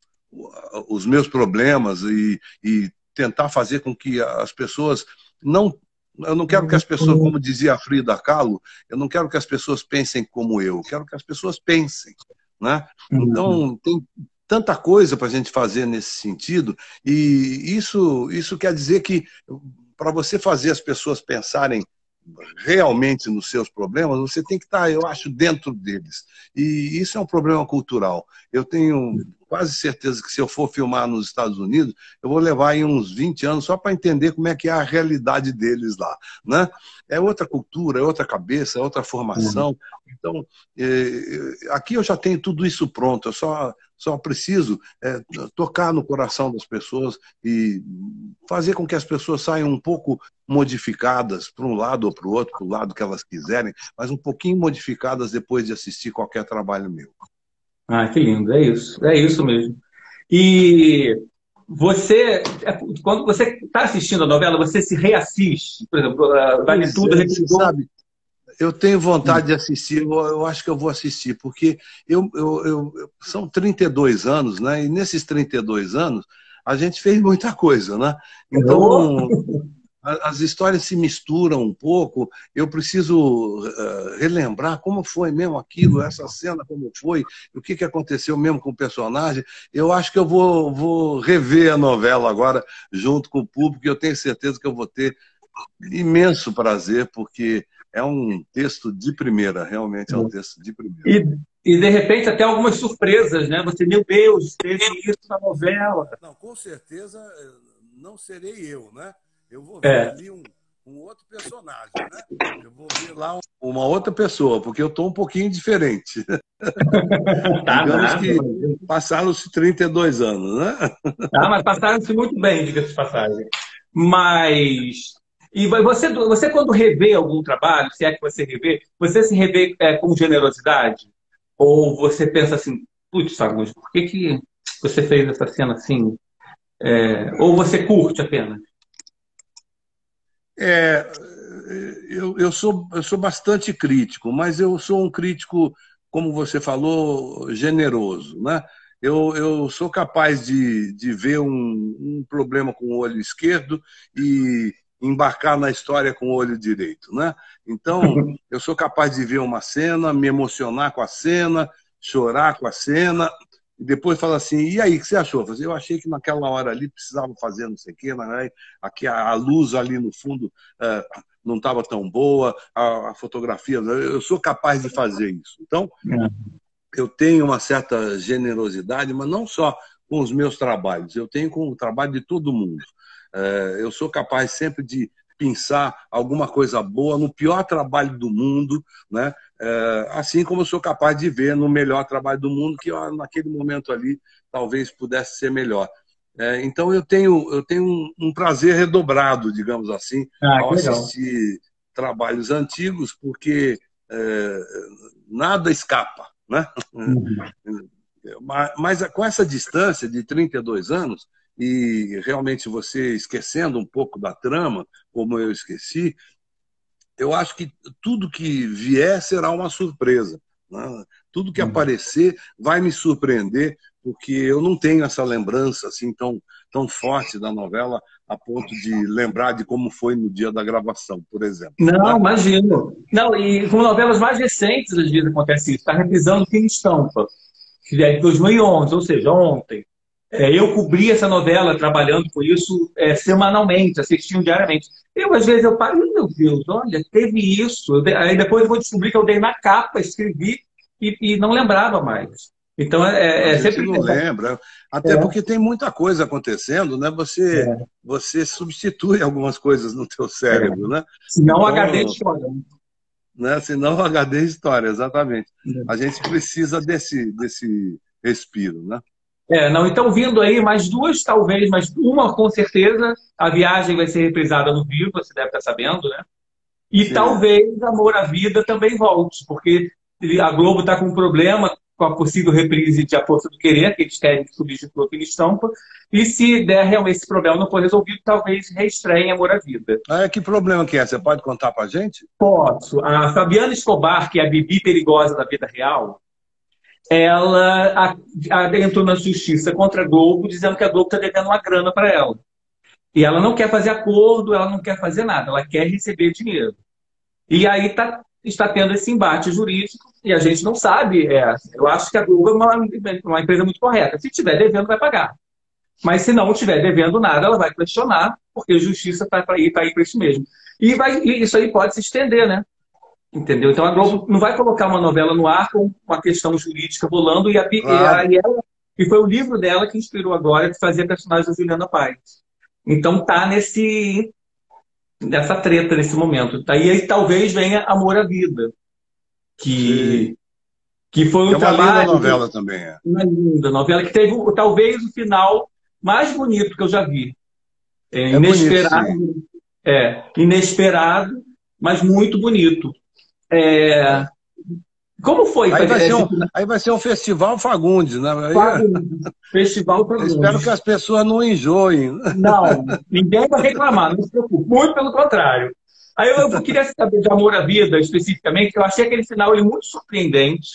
os meus problemas e, e tentar fazer com que as pessoas não... Eu não quero que as pessoas, como dizia a Frida Kahlo, eu não quero que as pessoas pensem como eu, eu quero que as pessoas pensem, né? Então, tem tanta coisa para a gente fazer nesse sentido, e isso, isso quer dizer que, para você fazer as pessoas pensarem realmente nos seus problemas, você tem que estar, eu acho, dentro deles. E isso é um problema cultural. Eu tenho quase certeza que se eu for filmar nos Estados Unidos, eu vou levar aí uns vinte anos só para entender como é que é a realidade deles lá, né? É outra cultura, é outra cabeça, é outra formação. Então, é, aqui eu já tenho tudo isso pronto, eu só, só preciso é, tocar no coração das pessoas e fazer com que as pessoas saiam um pouco modificadas para um lado ou para o outro, para o lado que elas quiserem, mas um pouquinho modificadas depois de assistir qualquer trabalho meu. Ah, que lindo, é isso, é isso mesmo. E você, quando você está assistindo a novela, você se reassiste, por exemplo, Vale Tudo, é, você sabe, eu tenho vontade de assistir, eu, eu acho que eu vou assistir, porque eu, eu, eu, são trinta e dois anos, né? E nesses trinta e dois anos, a gente fez muita coisa, né? Então, as histórias se misturam um pouco, eu preciso uh, relembrar como foi mesmo aquilo, essa cena, como foi, o que, que aconteceu mesmo com o personagem. Eu acho que eu vou, vou rever a novela agora, junto com o público, e eu tenho certeza que eu vou ter imenso prazer, porque é um texto de primeira, realmente é um texto de primeira. E, e de repente até algumas surpresas, né? Você, meu Deus, teve isso na novela. Não, com certeza não serei eu, né? Eu vou ver é. ali um, um outro personagem, né? Eu vou ver lá uma outra pessoa, porque eu estou um pouquinho diferente. Tá, digamos nada, que mas... passaram-se trinta e dois anos, né? Ah, mas passaram-se muito bem, diga-se de passagem. Mas... E você, você, quando revê algum trabalho, se é que você revê, você se revê é, com generosidade? Ou você pensa assim, putz, Fagundes, por que, que você fez essa cena assim? É, ou você curte apenas? É, eu, eu, sou, eu sou bastante crítico, mas eu sou um crítico, como você falou, generoso, né? Eu, eu sou capaz de, de ver um, um problema com o olho esquerdo e embarcar na história com o olho direito, né? Então, eu sou capaz de ver uma cena, me emocionar com a cena, chorar com a cena, e depois fala assim, e aí, o que você achou? Eu achei que naquela hora ali precisava fazer não sei o quê, né? Aqui a luz ali no fundo uh, não estava tão boa, a, a fotografia, eu sou capaz de fazer isso. Então, eu tenho uma certa generosidade, mas não só com os meus trabalhos, eu tenho com o trabalho de todo mundo. Uh, eu sou capaz sempre de pensar alguma coisa boa no pior trabalho do mundo, né? É, assim como eu sou capaz de ver no melhor trabalho do mundo, que ó, naquele momento ali talvez pudesse ser melhor. É, então eu tenho, eu tenho um, um prazer redobrado, digamos assim, ah, ao assistir trabalhos antigos, porque é, nada escapa, né? Uhum. Mas, mas com essa distância de trinta e dois anos, e realmente você esquecendo um pouco da trama, como eu esqueci, eu acho que tudo que vier será uma surpresa, né? Tudo que aparecer vai me surpreender, porque eu não tenho essa lembrança assim tão, tão forte da novela a ponto de lembrar de como foi no dia da gravação, por exemplo. Não, né? imagino. Não, e com novelas mais recentes, às vezes acontece isso. Está reprisando Fina Estampa, que é de dois mil e onze, ou seja, ontem. É, eu cobri essa novela, trabalhando com isso é, semanalmente, assistindo diariamente. Eu, às vezes, eu paro, "Ih, meu Deus, olha, teve isso." Eu de- Aí depois eu vou descobrir que eu dei na capa, escrevi e, e não lembrava mais. Então, é, A é gente sempre... não lembra, até porque tem muita coisa acontecendo, né? Você, É, você substitui algumas coisas no teu é, é. cérebro, né? Senão o H D Então, chora. né? Senão o H D é história, exatamente. A Né? gente precisa desse, desse respiro, né? É, não, então vindo aí mais duas, talvez, mas uma com certeza. A viagem vai ser reprisada no Vivo, você deve estar sabendo, né? E Sim. talvez Amor à Vida também volte, porque a Globo está com um problema com a possível reprise de A Força do Querer, que eles querem substituir aquele estampa, e se der realmente esse problema não for resolvido, talvez reestreiem Amor à Vida. Ah, que problema que é? Você pode contar pra gente? Posso. A Fabiana Escobar, que é a Bibi perigosa da vida real, ela a- a- entrou na justiça contra a Globo, dizendo que a Globo está devendo uma grana para ela. E ela não quer fazer acordo, ela não quer fazer nada, ela quer receber dinheiro. E aí tá, está tendo esse embate jurídico e a gente não sabe. É, eu acho que a Globo é uma, uma empresa muito correta. Se estiver devendo, vai pagar. Mas se não estiver devendo nada, ela vai questionar, porque a justiça está para ir, tá aí para isso mesmo. E, vai, e isso aí pode se estender, né? Entendeu? Então a Globo não vai colocar uma novela no ar com uma questão jurídica rolando, e, a, e, a, Claro. e, ela, e foi o livro dela que inspirou agora de fazer a personagem da Juliana Paz. Então tá nesse, nessa treta nesse momento. Tá? E aí talvez venha Amor à Vida, Sim. que, que foi É um uma linda trabalho, novela também, é. uma linda novela, que teve o- talvez o final mais bonito que eu já vi. É É bonito, sim. inesperado, é, inesperado, mas muito bonito. É, É. como foi Aí vai ser esse um, aí vai ser um festival Fagundes, né? Aí, Festival eu espero Fagundes? que as pessoas não enjoem. Não, ninguém vai reclamar, não se preocupe. Muito pelo contrário. Aí eu, eu queria saber de Amor à Vida, especificamente, que eu achei aquele final ele muito surpreendente.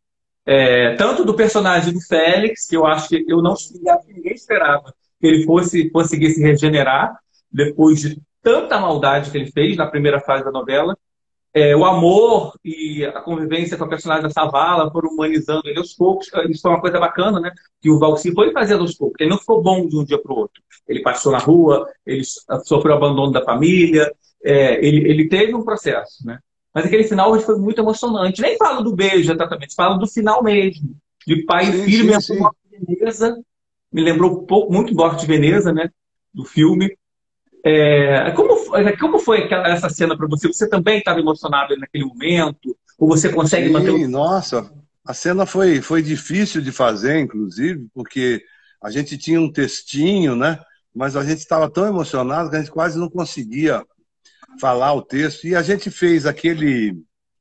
É, tanto do personagem do Félix, que eu acho que eu não ninguém esperava que ele fosse conseguir se regenerar depois de tanta maldade que ele fez na primeira fase da novela. É, o amor e a convivência com a personagem da Savala foram humanizando ele aos poucos. Isso foi uma coisa bacana, né? Que o Valci foi fazendo aos poucos. Ele não ficou bom de um dia para o outro. Ele passou na rua, ele sofreu abandono da família, é, ele, ele teve um processo, né? Mas aquele final hoje foi muito emocionante. Nem falo do beijo exatamente, falo do final mesmo. De pai e Sim, filho, me sim, lembrou sim. Morte de Veneza, me lembrou um pouco, muito Morte de Veneza, né? Do filme. É, como, foi- como foi aquela- essa cena para você? Você também estava emocionado naquele momento? Ou você consegue manter o... Sim, nossa, a cena foi, foi difícil de fazer, inclusive, porque a gente tinha um textinho, né? Mas a gente estava tão emocionado que a gente quase não conseguia falar o texto. E a gente fez aquele,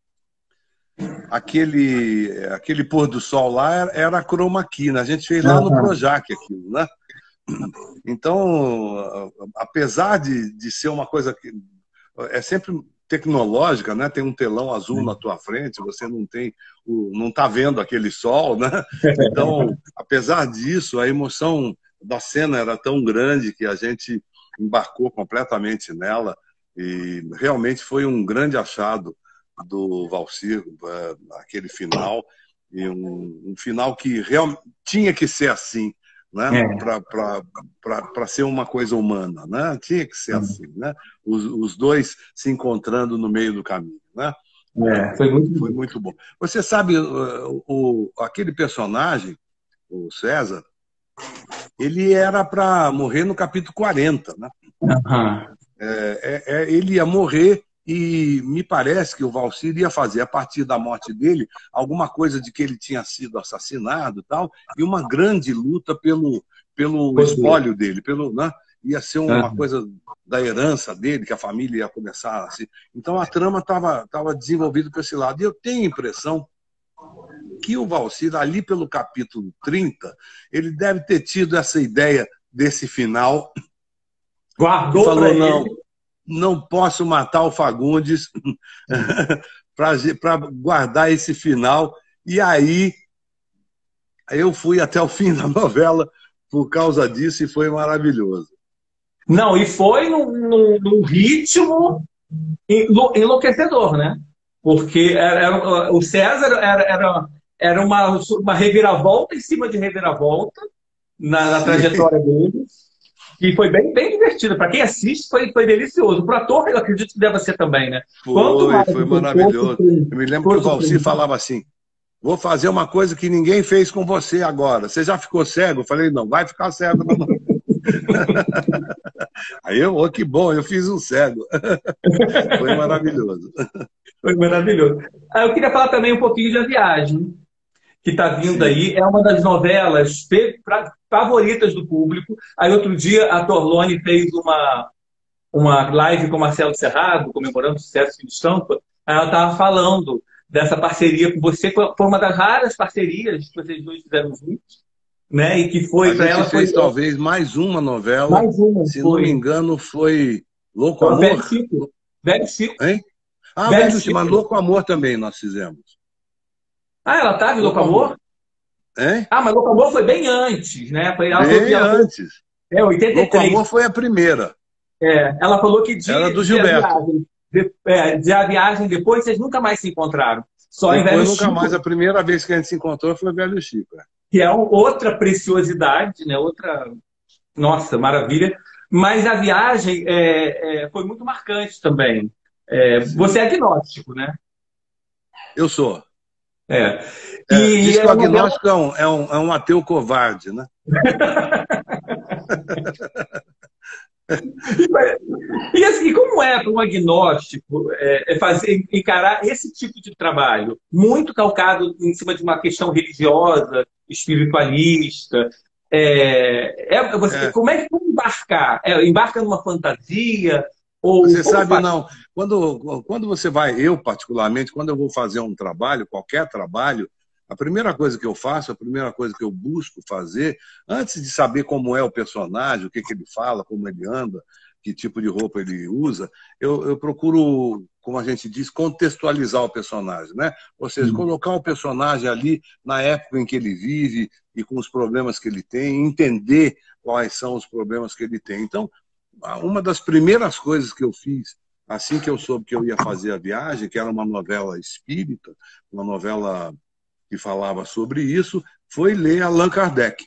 aquele, aquele pôr do sol lá, era, era a chroma key, né? A gente fez lá no Aham. Projac aquilo, né? Então, apesar de, de ser uma coisa que é sempre tecnológica, né? Tem um telão azul na tua frente, você não tem, o- não está vendo aquele sol, né? Então, apesar disso, a emoção da cena era tão grande que a gente embarcou completamente nela e realmente foi um grande achado do Valcir, eh, aquele final, e um, um final que realmente tinha que ser assim, né? É. Para ser uma coisa humana, né? Tinha que ser assim, né? Os, os dois se encontrando no meio do caminho, né? É, foi muito Foi bonito. muito bom. Você sabe, o, o- aquele personagem, o César, ele era para morrer no capítulo quarenta, né? Aham. É, é, ele ia morrer e me parece que o Valcir ia fazer, a partir da morte dele, alguma coisa de que ele tinha sido assassinado e tal, e uma grande luta pelo, pelo Poder. espólio dele, pelo, né? Ia ser uma Aham. coisa da herança dele, que a família ia começar a se... Então a trama estava tava desenvolvida para esse lado. E eu tenho a impressão que o Valcir, ali pelo capítulo trinta, ele deve ter tido essa ideia desse final e Guardou para falou, ele. não, não posso matar o Fagundes para guardar esse final. E aí eu fui até o fim da novela por causa disso e foi maravilhoso. Não, e foi num, num- num ritmo enlo- enlouquecedor, né? Porque era, era- o César era, era, era uma, uma reviravolta em cima de reviravolta, na, na trajetória dele. E foi bem, bem divertido. Para quem assiste, foi, foi delicioso. Para o ator, eu acredito que deve ser também, né? Foi, foi maravilhoso. Eu me lembro que o Valci falava assim: vou fazer uma coisa que ninguém fez com você agora. Você já ficou cego? Eu falei, não, vai ficar cego. Não. Aí eu, oh, que bom, eu fiz um cego. Foi maravilhoso. Foi maravilhoso. Ah, eu queria falar também um pouquinho de A Viagem, que está vindo. Sim. Aí. É uma das novelas favoritas do público. Aí outro dia a Torlone fez uma, uma live com o Marcelo Serrado, comemorando o sucesso de Estampa. Aí ela estava falando dessa parceria com você. Foi uma das raras parcerias que vocês dois fizeram juntos. Né? E que foi para ela. Fez foi... talvez mais uma novela. Mais uma. Se foi. não me engano, foi Louco Amor. Velho Chico. Velho Chico. Hein? Ah, Velho Velho Chico, mas Louco Amor também nós fizemos. Ah, ela estava em Louco Amor? Hein? Ah, mas Louco Amor foi bem antes, né? Foi, ela bem foi, ela antes. Foi, é, oitenta e três. Louco Amor foi a primeira. É, ela falou que de, Era do de Gilberto. A Viagem, de, é, de A Viagem depois, vocês nunca mais se encontraram. Só depois, em Velho nunca Chico, mais. A primeira vez que a gente se encontrou foi Velho Chico. Que é outra preciosidade, né? Outra... Nossa, maravilha. Mas A Viagem é, é, foi muito marcante também. É, você é agnóstico, né? Eu sou. É. É, E diz que o é agnóstico é um, é, um, é um ateu covarde, né? E assim, como é para um agnóstico é, é fazer, encarar esse tipo de trabalho, muito calcado em cima de uma questão religiosa, espiritualista? É, é, você, é. Como é que como embarcar? É, embarca numa fantasia? Ou, você sabe, faz? Não. Quando, quando você vai, eu particularmente, quando eu vou fazer um trabalho, qualquer trabalho, a primeira coisa que eu faço, a primeira coisa que eu busco fazer, antes de saber como é o personagem, o que, que ele fala, como ele anda, que tipo de roupa ele usa, eu, eu procuro, como a gente diz, contextualizar o personagem, né? Ou seja, hum. colocar o personagem ali na época em que ele vive e com os problemas que ele tem, entender quais são os problemas que ele tem. Então, uma das primeiras coisas que eu fiz, assim que eu soube que eu ia fazer A Viagem, que era uma novela espírita, uma novela que falava sobre isso, foi ler Allan Kardec.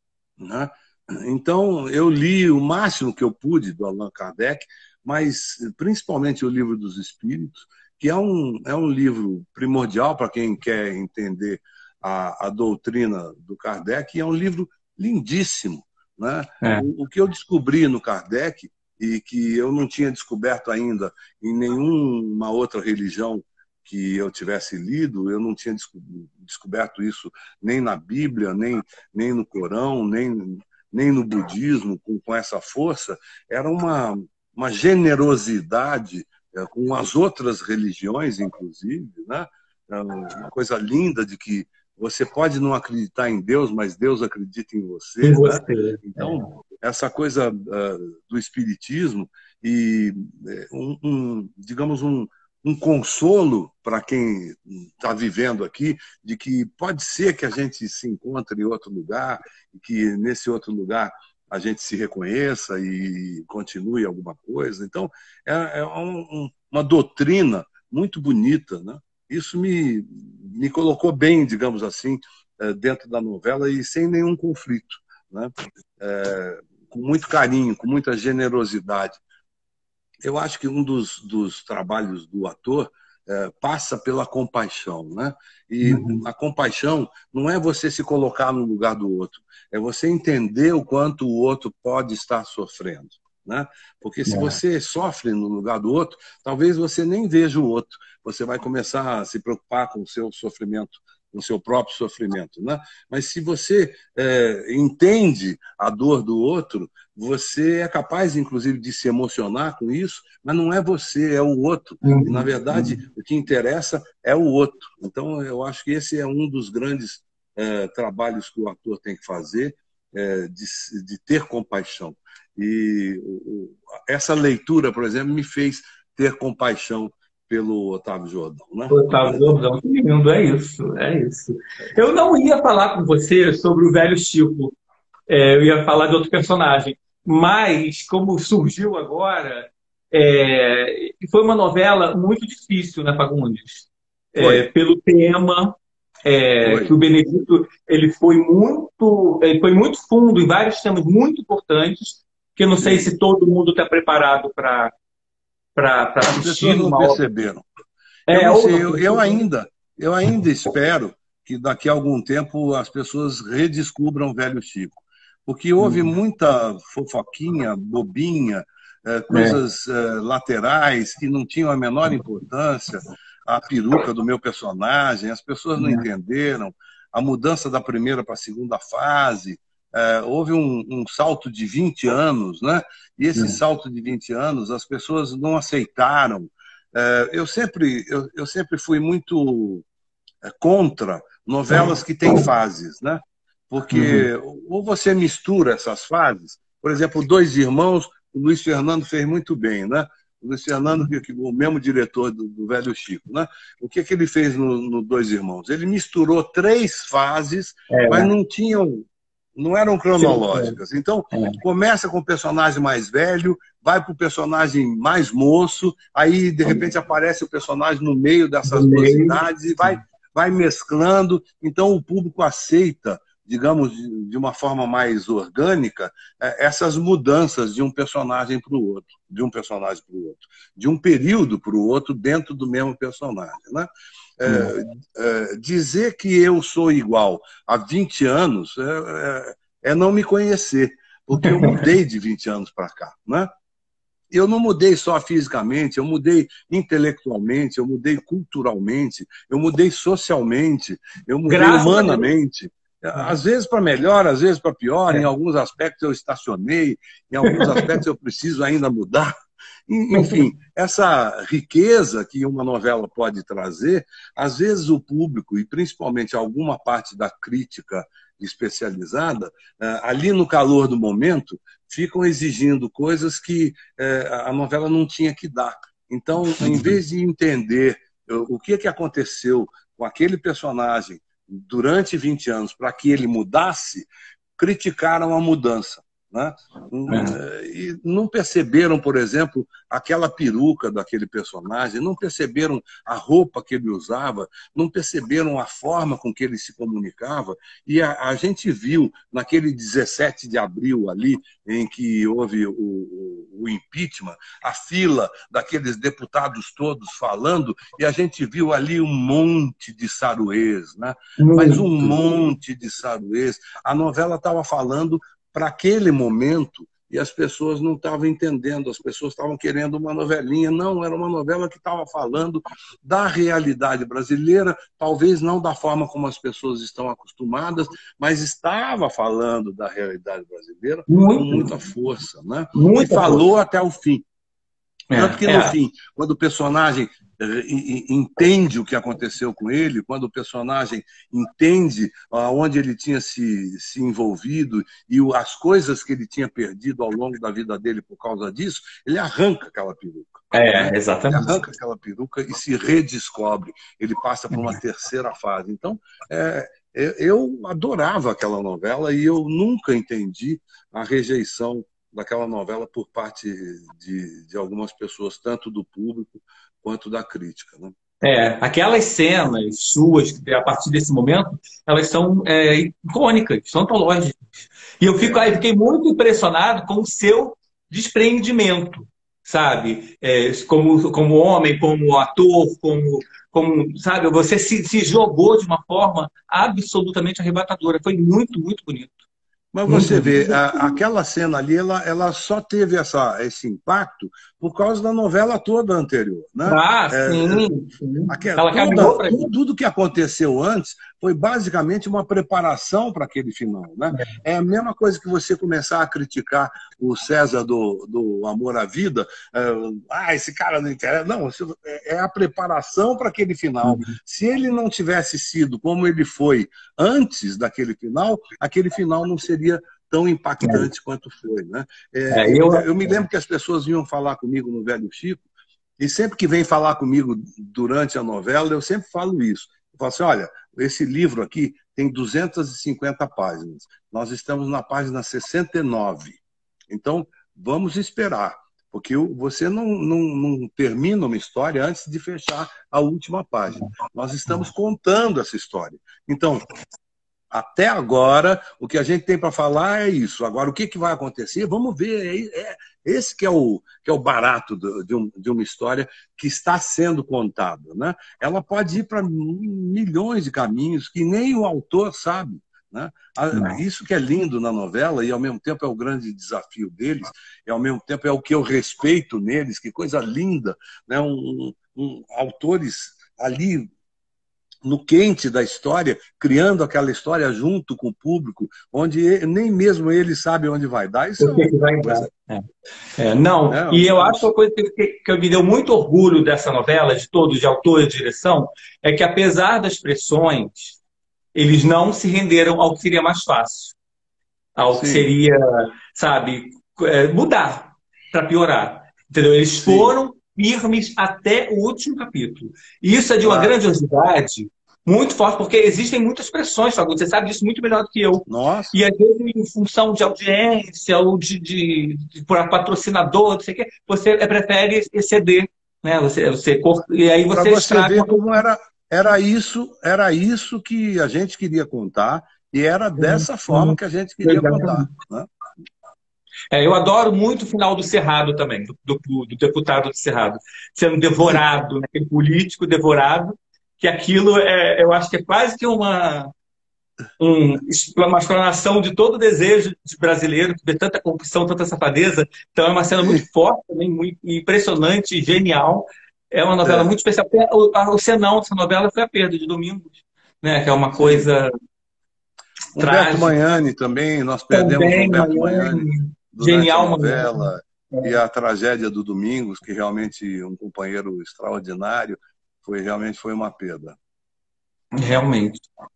Né? Então, eu li o máximo que eu pude do Allan Kardec, mas principalmente o Livro dos Espíritos, que é um, é um livro primordial para quem quer entender a, a doutrina do Kardec, e é um livro lindíssimo. Né? É. O, o que eu descobri no Kardec, e que eu não tinha descoberto ainda em nenhuma outra religião que eu tivesse lido, eu não tinha descoberto isso nem na Bíblia, nem, nem no Corão, nem, nem no budismo, com, com essa força, era uma, uma generosidade é, com as outras religiões, inclusive, né? É uma coisa linda de que você pode não acreditar em Deus, mas Deus acredita em você. Em você. Né? Então, essa coisa uh, do espiritismo e um, um digamos, um, um consolo para quem está vivendo aqui, de que pode ser que a gente se encontre em outro lugar, e que nesse outro lugar a gente se reconheça e continue alguma coisa. Então, é, é um, uma doutrina muito bonita, né? Isso me, me colocou bem, digamos assim, dentro da novela e sem nenhum conflito, né? É, com muito carinho, com muita generosidade. Eu acho que um dos, dos trabalhos do ator é, passa pela compaixão, né? E uhum. a compaixão não é você se colocar no lugar do outro, é você entender o quanto o outro pode estar sofrendo. Né? Porque se é. você sofre no lugar do outro, talvez você nem veja o outro. Você vai começar a se preocupar com o seu sofrimento, com o seu próprio sofrimento. Né? Mas se você é, entende a dor do outro, você é capaz, inclusive, de se emocionar com isso, mas não é você, é o outro. Uhum. E, na verdade, uhum. o que interessa é o outro. Então, eu acho que esse é um dos grandes é, trabalhos que o ator tem que fazer, é, de, de ter compaixão. E o, essa leitura, por exemplo, me fez ter compaixão pelo Otávio Jordão. Né? Otávio Jordão, que lindo, é isso, é isso. Eu não ia falar com você sobre o Velho Chico, é, eu ia falar de outro personagem, mas como surgiu agora, é, foi uma novela muito difícil, né, Fagundes? É, pelo tema, É, que o Benedito ele foi muito, ele foi muito fundo em vários temas muito importantes, que eu não sei se todo mundo está preparado para para As assistir pessoas não uma obra. perceberam. Eu É, não ou sei, não eu, eu ainda, eu ainda espero que daqui a algum tempo as pessoas redescubram o velho Chico. Porque houve muita fofoquinha, bobinha, eh, coisas eh, laterais que não tinham a menor importância. A peruca do meu personagem, as pessoas não entenderam. A mudança da primeira para a segunda fase. Eh, houve um, um salto de vinte anos, né? E esse salto de vinte anos as pessoas não aceitaram. Eh, eu, sempre, eu, eu sempre fui muito contra novelas que têm fases, né? Porque uhum. ou você mistura essas fases, por exemplo, Dois Irmãos, o Luiz Fernando fez muito bem, né? O Luiz Fernando, que, o mesmo diretor do, do Velho Chico, né? O que, que ele fez no, no Dois Irmãos? Ele misturou três fases, é, mas não tinham, não eram cronológicas. Então, começa com o personagem mais velho, vai para o personagem mais moço, aí, de repente, aparece o personagem no meio dessas duas idades e vai, vai mesclando. Então, o público aceita, digamos, de uma forma mais orgânica, essas mudanças de um personagem para o outro, de um personagem para o outro, de um período para o outro dentro do mesmo personagem, né? É, é, dizer que eu sou igual há vinte anos é, é, é não me conhecer, porque eu mudei de vinte anos para cá, né? Eu não mudei só fisicamente, eu mudei intelectualmente, eu mudei culturalmente, eu mudei socialmente, eu mudei Graças humanamente. Às vezes para melhor, às vezes para pior, é. Em alguns aspectos eu estacionei, em alguns aspectos eu preciso ainda mudar. Enfim, essa riqueza que uma novela pode trazer, às vezes o público, e principalmente alguma parte da crítica especializada, ali no calor do momento, ficam exigindo coisas que a novela não tinha que dar. Então, em vez de entender o que, que aconteceu com aquele personagem durante vinte anos para que ele mudasse, criticaram a mudança, né? É. E não perceberam, por exemplo, aquela peruca daquele personagem, não perceberam a roupa que ele usava, não perceberam a forma com que ele se comunicava. E a, a gente viu naquele dezessete de abril ali, em que houve o, o, o impeachment, a fila daqueles deputados todos falando, e a gente viu ali um monte de saruês, né? Mas um monte de saruês. A novela estava falando para aquele momento, e as pessoas não estavam entendendo, as pessoas estavam querendo uma novelinha. Não, era uma novela que estava falando da realidade brasileira, talvez não da forma como as pessoas estão acostumadas, mas estava falando da realidade brasileira Muito. com muita força, né? Muita e falou força. Até o fim. Tanto que, no é. fim, quando o personagem entende o que aconteceu com ele, quando o personagem entende aonde ele tinha se, se envolvido e as coisas que ele tinha perdido ao longo da vida dele por causa disso, ele arranca aquela peruca. É, né? Exatamente. Ele arranca aquela peruca e se redescobre. Ele passa por uma terceira fase. Então, é, eu adorava aquela novela e eu nunca entendi a rejeição daquela novela por parte de, de algumas pessoas, tanto do público quanto da crítica, né? É, aquelas cenas suas, a partir desse momento, elas são é, icônicas, são antológicas. E eu fico, é. aí, fiquei muito impressionado com o seu desprendimento, sabe? É, como, como homem, como ator, como, como sabe? Você se, se jogou de uma forma absolutamente arrebatadora. Foi muito, muito bonito. Mas você vê, a, aquela cena ali, ela, ela só teve essa, esse impacto por causa da novela toda anterior, né? Ah, sim. É, aquela, ela toda, tudo, tudo que aconteceu antes foi basicamente uma preparação para aquele final, né? É a mesma coisa que você começar a criticar o César do, do Amor à Vida. É, ah, esse cara não interessa. Não, é a preparação para aquele final. Uhum. Se ele não tivesse sido como ele foi antes daquele final, aquele final não seria tão impactante é. quanto foi, né? É, é, eu... eu me lembro que as pessoas vinham falar comigo no Velho Chico, e sempre que vem falar comigo durante a novela, eu sempre falo isso. Eu falo assim, olha, esse livro aqui tem duzentas e cinquenta páginas. Nós estamos na página sessenta e nove. Então, vamos esperar. Porque você não, não, não termina uma história antes de fechar a última página. Nós estamos contando essa história. Então, até agora, o que a gente tem para falar é isso. Agora, o que, que vai acontecer? Vamos ver. É, é, esse que é o, que é o barato do, de, um, de uma história que está sendo contada, né? Ela pode ir para milhões de caminhos que nem o autor sabe. Né? Isso que é lindo na novela e ao mesmo tempo é o grande desafio deles e ao mesmo tempo é o que eu respeito neles, que coisa linda, né? um, um, autores ali no quente da história, criando aquela história junto com o público, onde nem mesmo eles sabem onde vai dar. Isso o que, é que vai coisa... dar? É. É, não, é, e eu eu... acho que a coisa que, que me deu muito orgulho dessa novela, de todos, de autor e de direção, é que apesar das pressões, eles não se renderam ao que seria mais fácil, ao Sim. que seria, sabe, mudar para piorar. Entendeu? Eles Sim. foram firmes até o último capítulo. E isso é de uma claro. grandiosidade muito forte, porque existem muitas pressões, Fagundes, você sabe disso muito melhor do que eu. Nossa. E às vezes, em função de audiência ou de, de, de por patrocinador, não sei o quê, você prefere exceder, né? Você, você, e aí você, pra você ver como era. Era isso, era isso que a gente queria contar e era dessa forma que a gente queria contar. Né? É, eu adoro muito o final do Cerrado também, do, do, do deputado do Cerrado, sendo devorado, né, aquele político devorado, que aquilo é, eu acho que é quase que uma, um, uma explanação de todo o desejo brasileiro, que vê tanta corrupção, tanta safadeza. Então é uma cena muito forte, também, muito impressionante, genial. É uma novela é. muito especial. O, o senão dessa novela foi a perda de Domingos, né? Que é uma coisa Sim. Humberto Magnani também, nós perdemos também, Humberto Magnani durante Genial, a novela é. e a tragédia do Domingos, que realmente um companheiro extraordinário, foi realmente foi uma perda. Realmente.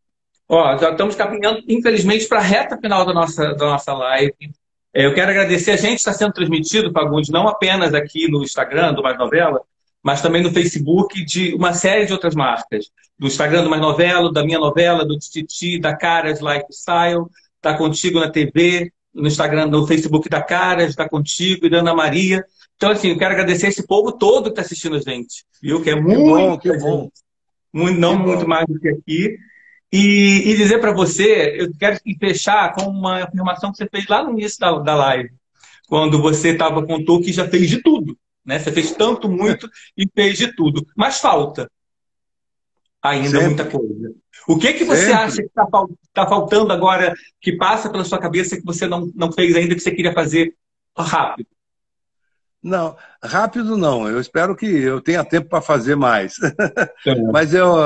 Ó, já estamos caminhando, infelizmente, para a reta final da nossa, da nossa live. Eu quero agradecer. A gente está sendo transmitido, Fagundes, não apenas aqui no Instagram do Mais Novela, mas também no Facebook de uma série de outras marcas. Do Instagram do Mais Novela, da Minha Novela, do Tititi, da Caras Lifestyle, Tá Contigo na T V, no Instagram, no Facebook da Caras, Tá Contigo e da Ana Maria. Então, assim, eu quero agradecer esse povo todo que está assistindo a gente, viu? Que é muito que bom, que bom. Muito, não que muito bom. mais do que aqui. E, e dizer para você, eu quero fechar com uma afirmação que você fez lá no início da, da live, quando você tava, contou que já fez de tudo. Né? Você fez tanto, muito e fez de tudo. Mas falta ainda Sempre. muita coisa. O que, que você Sempre. acha que está tá faltando agora, que passa pela sua cabeça, que você não, não fez ainda, que você queria fazer rápido? Não, rápido não. Eu espero que eu tenha tempo para fazer mais. É. Mas eu,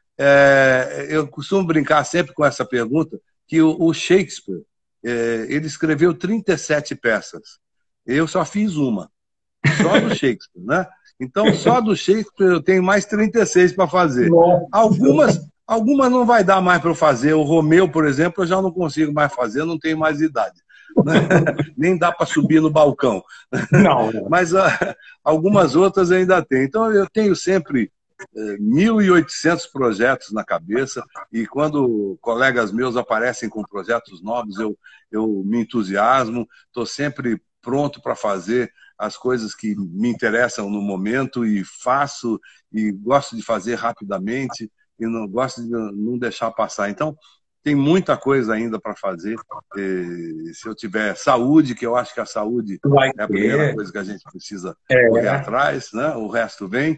é, eu costumo brincar sempre com essa pergunta, que o, o Shakespeare, é, ele escreveu trinta e sete peças. Eu só fiz uma. Só do Shakespeare, né? Então, só do Shakespeare eu tenho mais trinta e seis para fazer. Algumas, algumas não vai dar mais para eu fazer. O Romeu, por exemplo, eu já não consigo mais fazer, não tenho mais idade. Né? Nem dá para subir no balcão. Não, não. Mas uh, algumas outras ainda tem. Então, eu tenho sempre uh, mil e oitocentos projetos na cabeça e quando colegas meus aparecem com projetos novos, eu, eu me entusiasmo, estou sempre pronto para fazer as coisas que me interessam no momento e faço e gosto de fazer rapidamente e não gosto de não deixar passar. Então, tem muita coisa ainda para fazer. E, se eu tiver saúde, que eu acho que a saúde Vai é a primeira ter. coisa que a gente precisa é. correr atrás, né? O resto vem.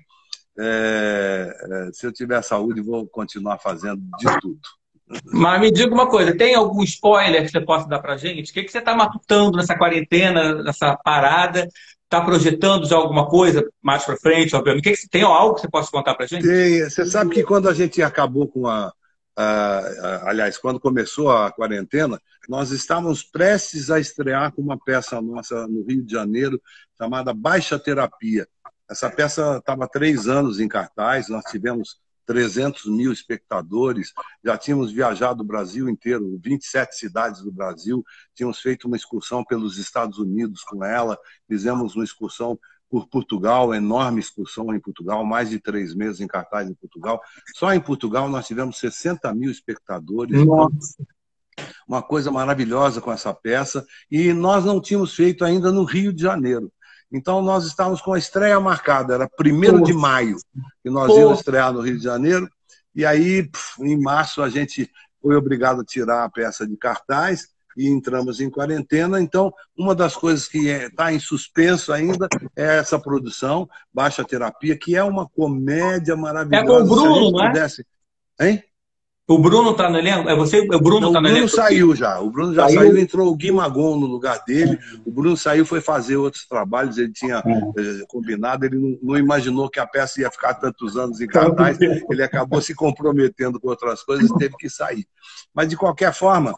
É, é, se eu tiver saúde, vou continuar fazendo de tudo. Mas me diga uma coisa, tem algum spoiler que você possa dar pra gente? O que, que você está matutando nessa quarentena, nessa parada? Está projetando já alguma coisa mais para frente, obviamente? Que que, tem algo que você possa contar pra gente? Tem. Você sabe que quando a gente acabou com a... a, a aliás, quando começou a quarentena, nós estávamos prestes a estrear com uma peça nossa no Rio de Janeiro, chamada Baixa Terapia. Essa peça estava há três anos em cartaz, nós tivemos trezentos mil espectadores, já tínhamos viajado o Brasil inteiro, vinte e sete cidades do Brasil, tínhamos feito uma excursão pelos Estados Unidos com ela, fizemos uma excursão por Portugal, enorme excursão em Portugal, mais de três meses em cartaz em Portugal. Só em Portugal nós tivemos sessenta mil espectadores. Nossa. Uma coisa maravilhosa com essa peça, e nós não tínhamos feito ainda no Rio de Janeiro. Então, nós estávamos com a estreia marcada, era primeiro de maio, que nós íamos estrear no Rio de Janeiro, e aí, pff, em março, a gente foi obrigado a tirar a peça de cartaz, e entramos em quarentena. Então, uma das coisas que está em suspenso ainda é essa produção, Baixa Terapia, que é uma comédia maravilhosa. É com o Bruno, não é? Pudesse... Hein? O Bruno está no elenco? É você? O Bruno está no elenco? O Bruno saiu já. O Bruno já saiu, saiu entrou o Gui Magon no lugar dele. O Bruno saiu, foi fazer outros trabalhos. Ele tinha é. combinado, ele não, não imaginou que a peça ia ficar tantos anos em cartaz. Ele acabou se comprometendo com outras coisas e teve que sair. Mas, de qualquer forma,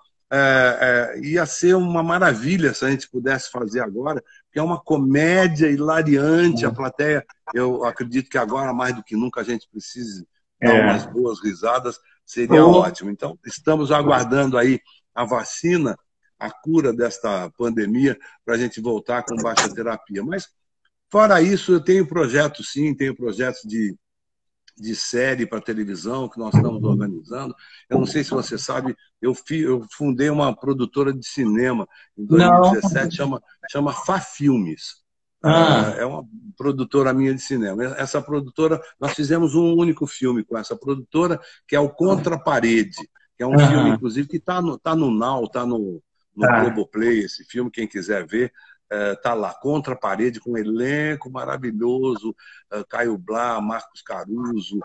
é, é, ia ser uma maravilha se a gente pudesse fazer agora, porque é uma comédia hilariante. A plateia, eu acredito que agora, mais do que nunca, a gente precisa dar é. umas boas risadas. Seria oh. ótimo. Então, estamos aguardando aí a vacina, a cura desta pandemia, para a gente voltar com Baixa Terapia. Mas, fora isso, eu tenho projetos, sim, tenho projetos de, de série para televisão que nós estamos organizando. Eu não sei se você sabe, eu, fi, eu fundei uma produtora de cinema em dois mil e dezessete, chama, chama Fá Filmes. Ah. É uma produtora minha de cinema. Essa produtora, nós fizemos um único filme com essa produtora, que é o Contra a Parede, que é um ah. filme, inclusive, que está no, tá no Now, está no, no ah. Globoplay, esse filme, quem quiser ver, está é, lá, Contra a Parede, com um elenco maravilhoso, é, Caio Blá, Marcos Caruso,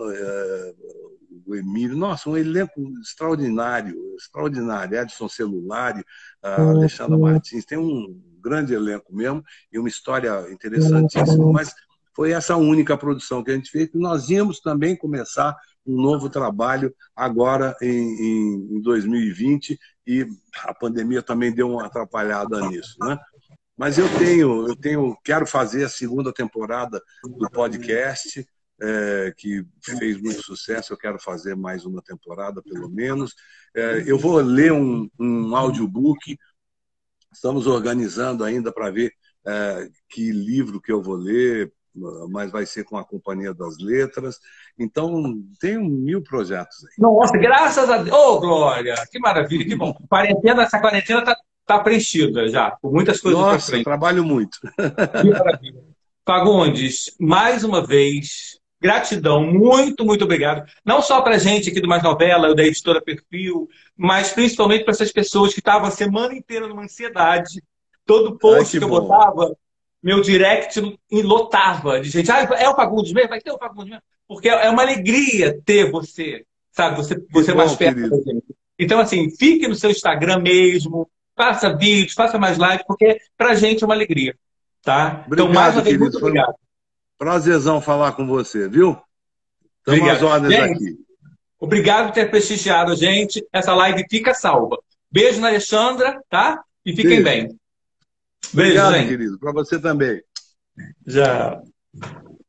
é, o Emílio, nossa, um elenco extraordinário, extraordinário, Edson Celulari, Alexandra Martins, tem um grande elenco mesmo, e uma história interessantíssima, mas foi essa única produção que a gente fez, e nós íamos também começar um novo trabalho agora em, em, em dois mil e vinte, e a pandemia também deu uma atrapalhada nisso, né? Mas eu tenho, eu tenho, quero fazer a segunda temporada do podcast, é, que fez muito sucesso, eu quero fazer mais uma temporada, pelo menos. É, eu vou ler um, um audiobook. Estamos organizando ainda para ver é, que livro que eu vou ler, mas vai ser com a Companhia das Letras. Então, tenho mil projetos aí. Nossa, graças a Deus! Ô, oh, Glória! Que maravilha, que bom. Quarentena, essa quarentena está tá preenchida já, com muitas coisas para frente. Nossa, trabalho muito. Que maravilha. Fagundes, mais uma vez, gratidão, muito, muito obrigado. Não só para a gente aqui do Mais Novela, da editora Perfil, mas principalmente para essas pessoas que estavam a semana inteira numa ansiedade. Todo post Ai, que, que eu bom. botava, meu direct lotava de gente. Ah, é o Fagundes mesmo? Vai ter o Fagundes mesmo? Porque é uma alegria ter você, sabe? Você, você mais perto da gente. Então, assim, fique no seu Instagram mesmo, faça vídeos, faça mais lives, porque para a gente é uma alegria. Tá? Obrigado, então, mais uma vez, muito obrigado. Prazerzão falar com você, viu? Estamos às ordens gente, aqui. Obrigado por ter prestigiado a gente. Essa live fica salva. Beijo na Alexandra, tá? E fiquem Beijo. bem. Beijo, obrigado, gente. Querido. Para você também. Já.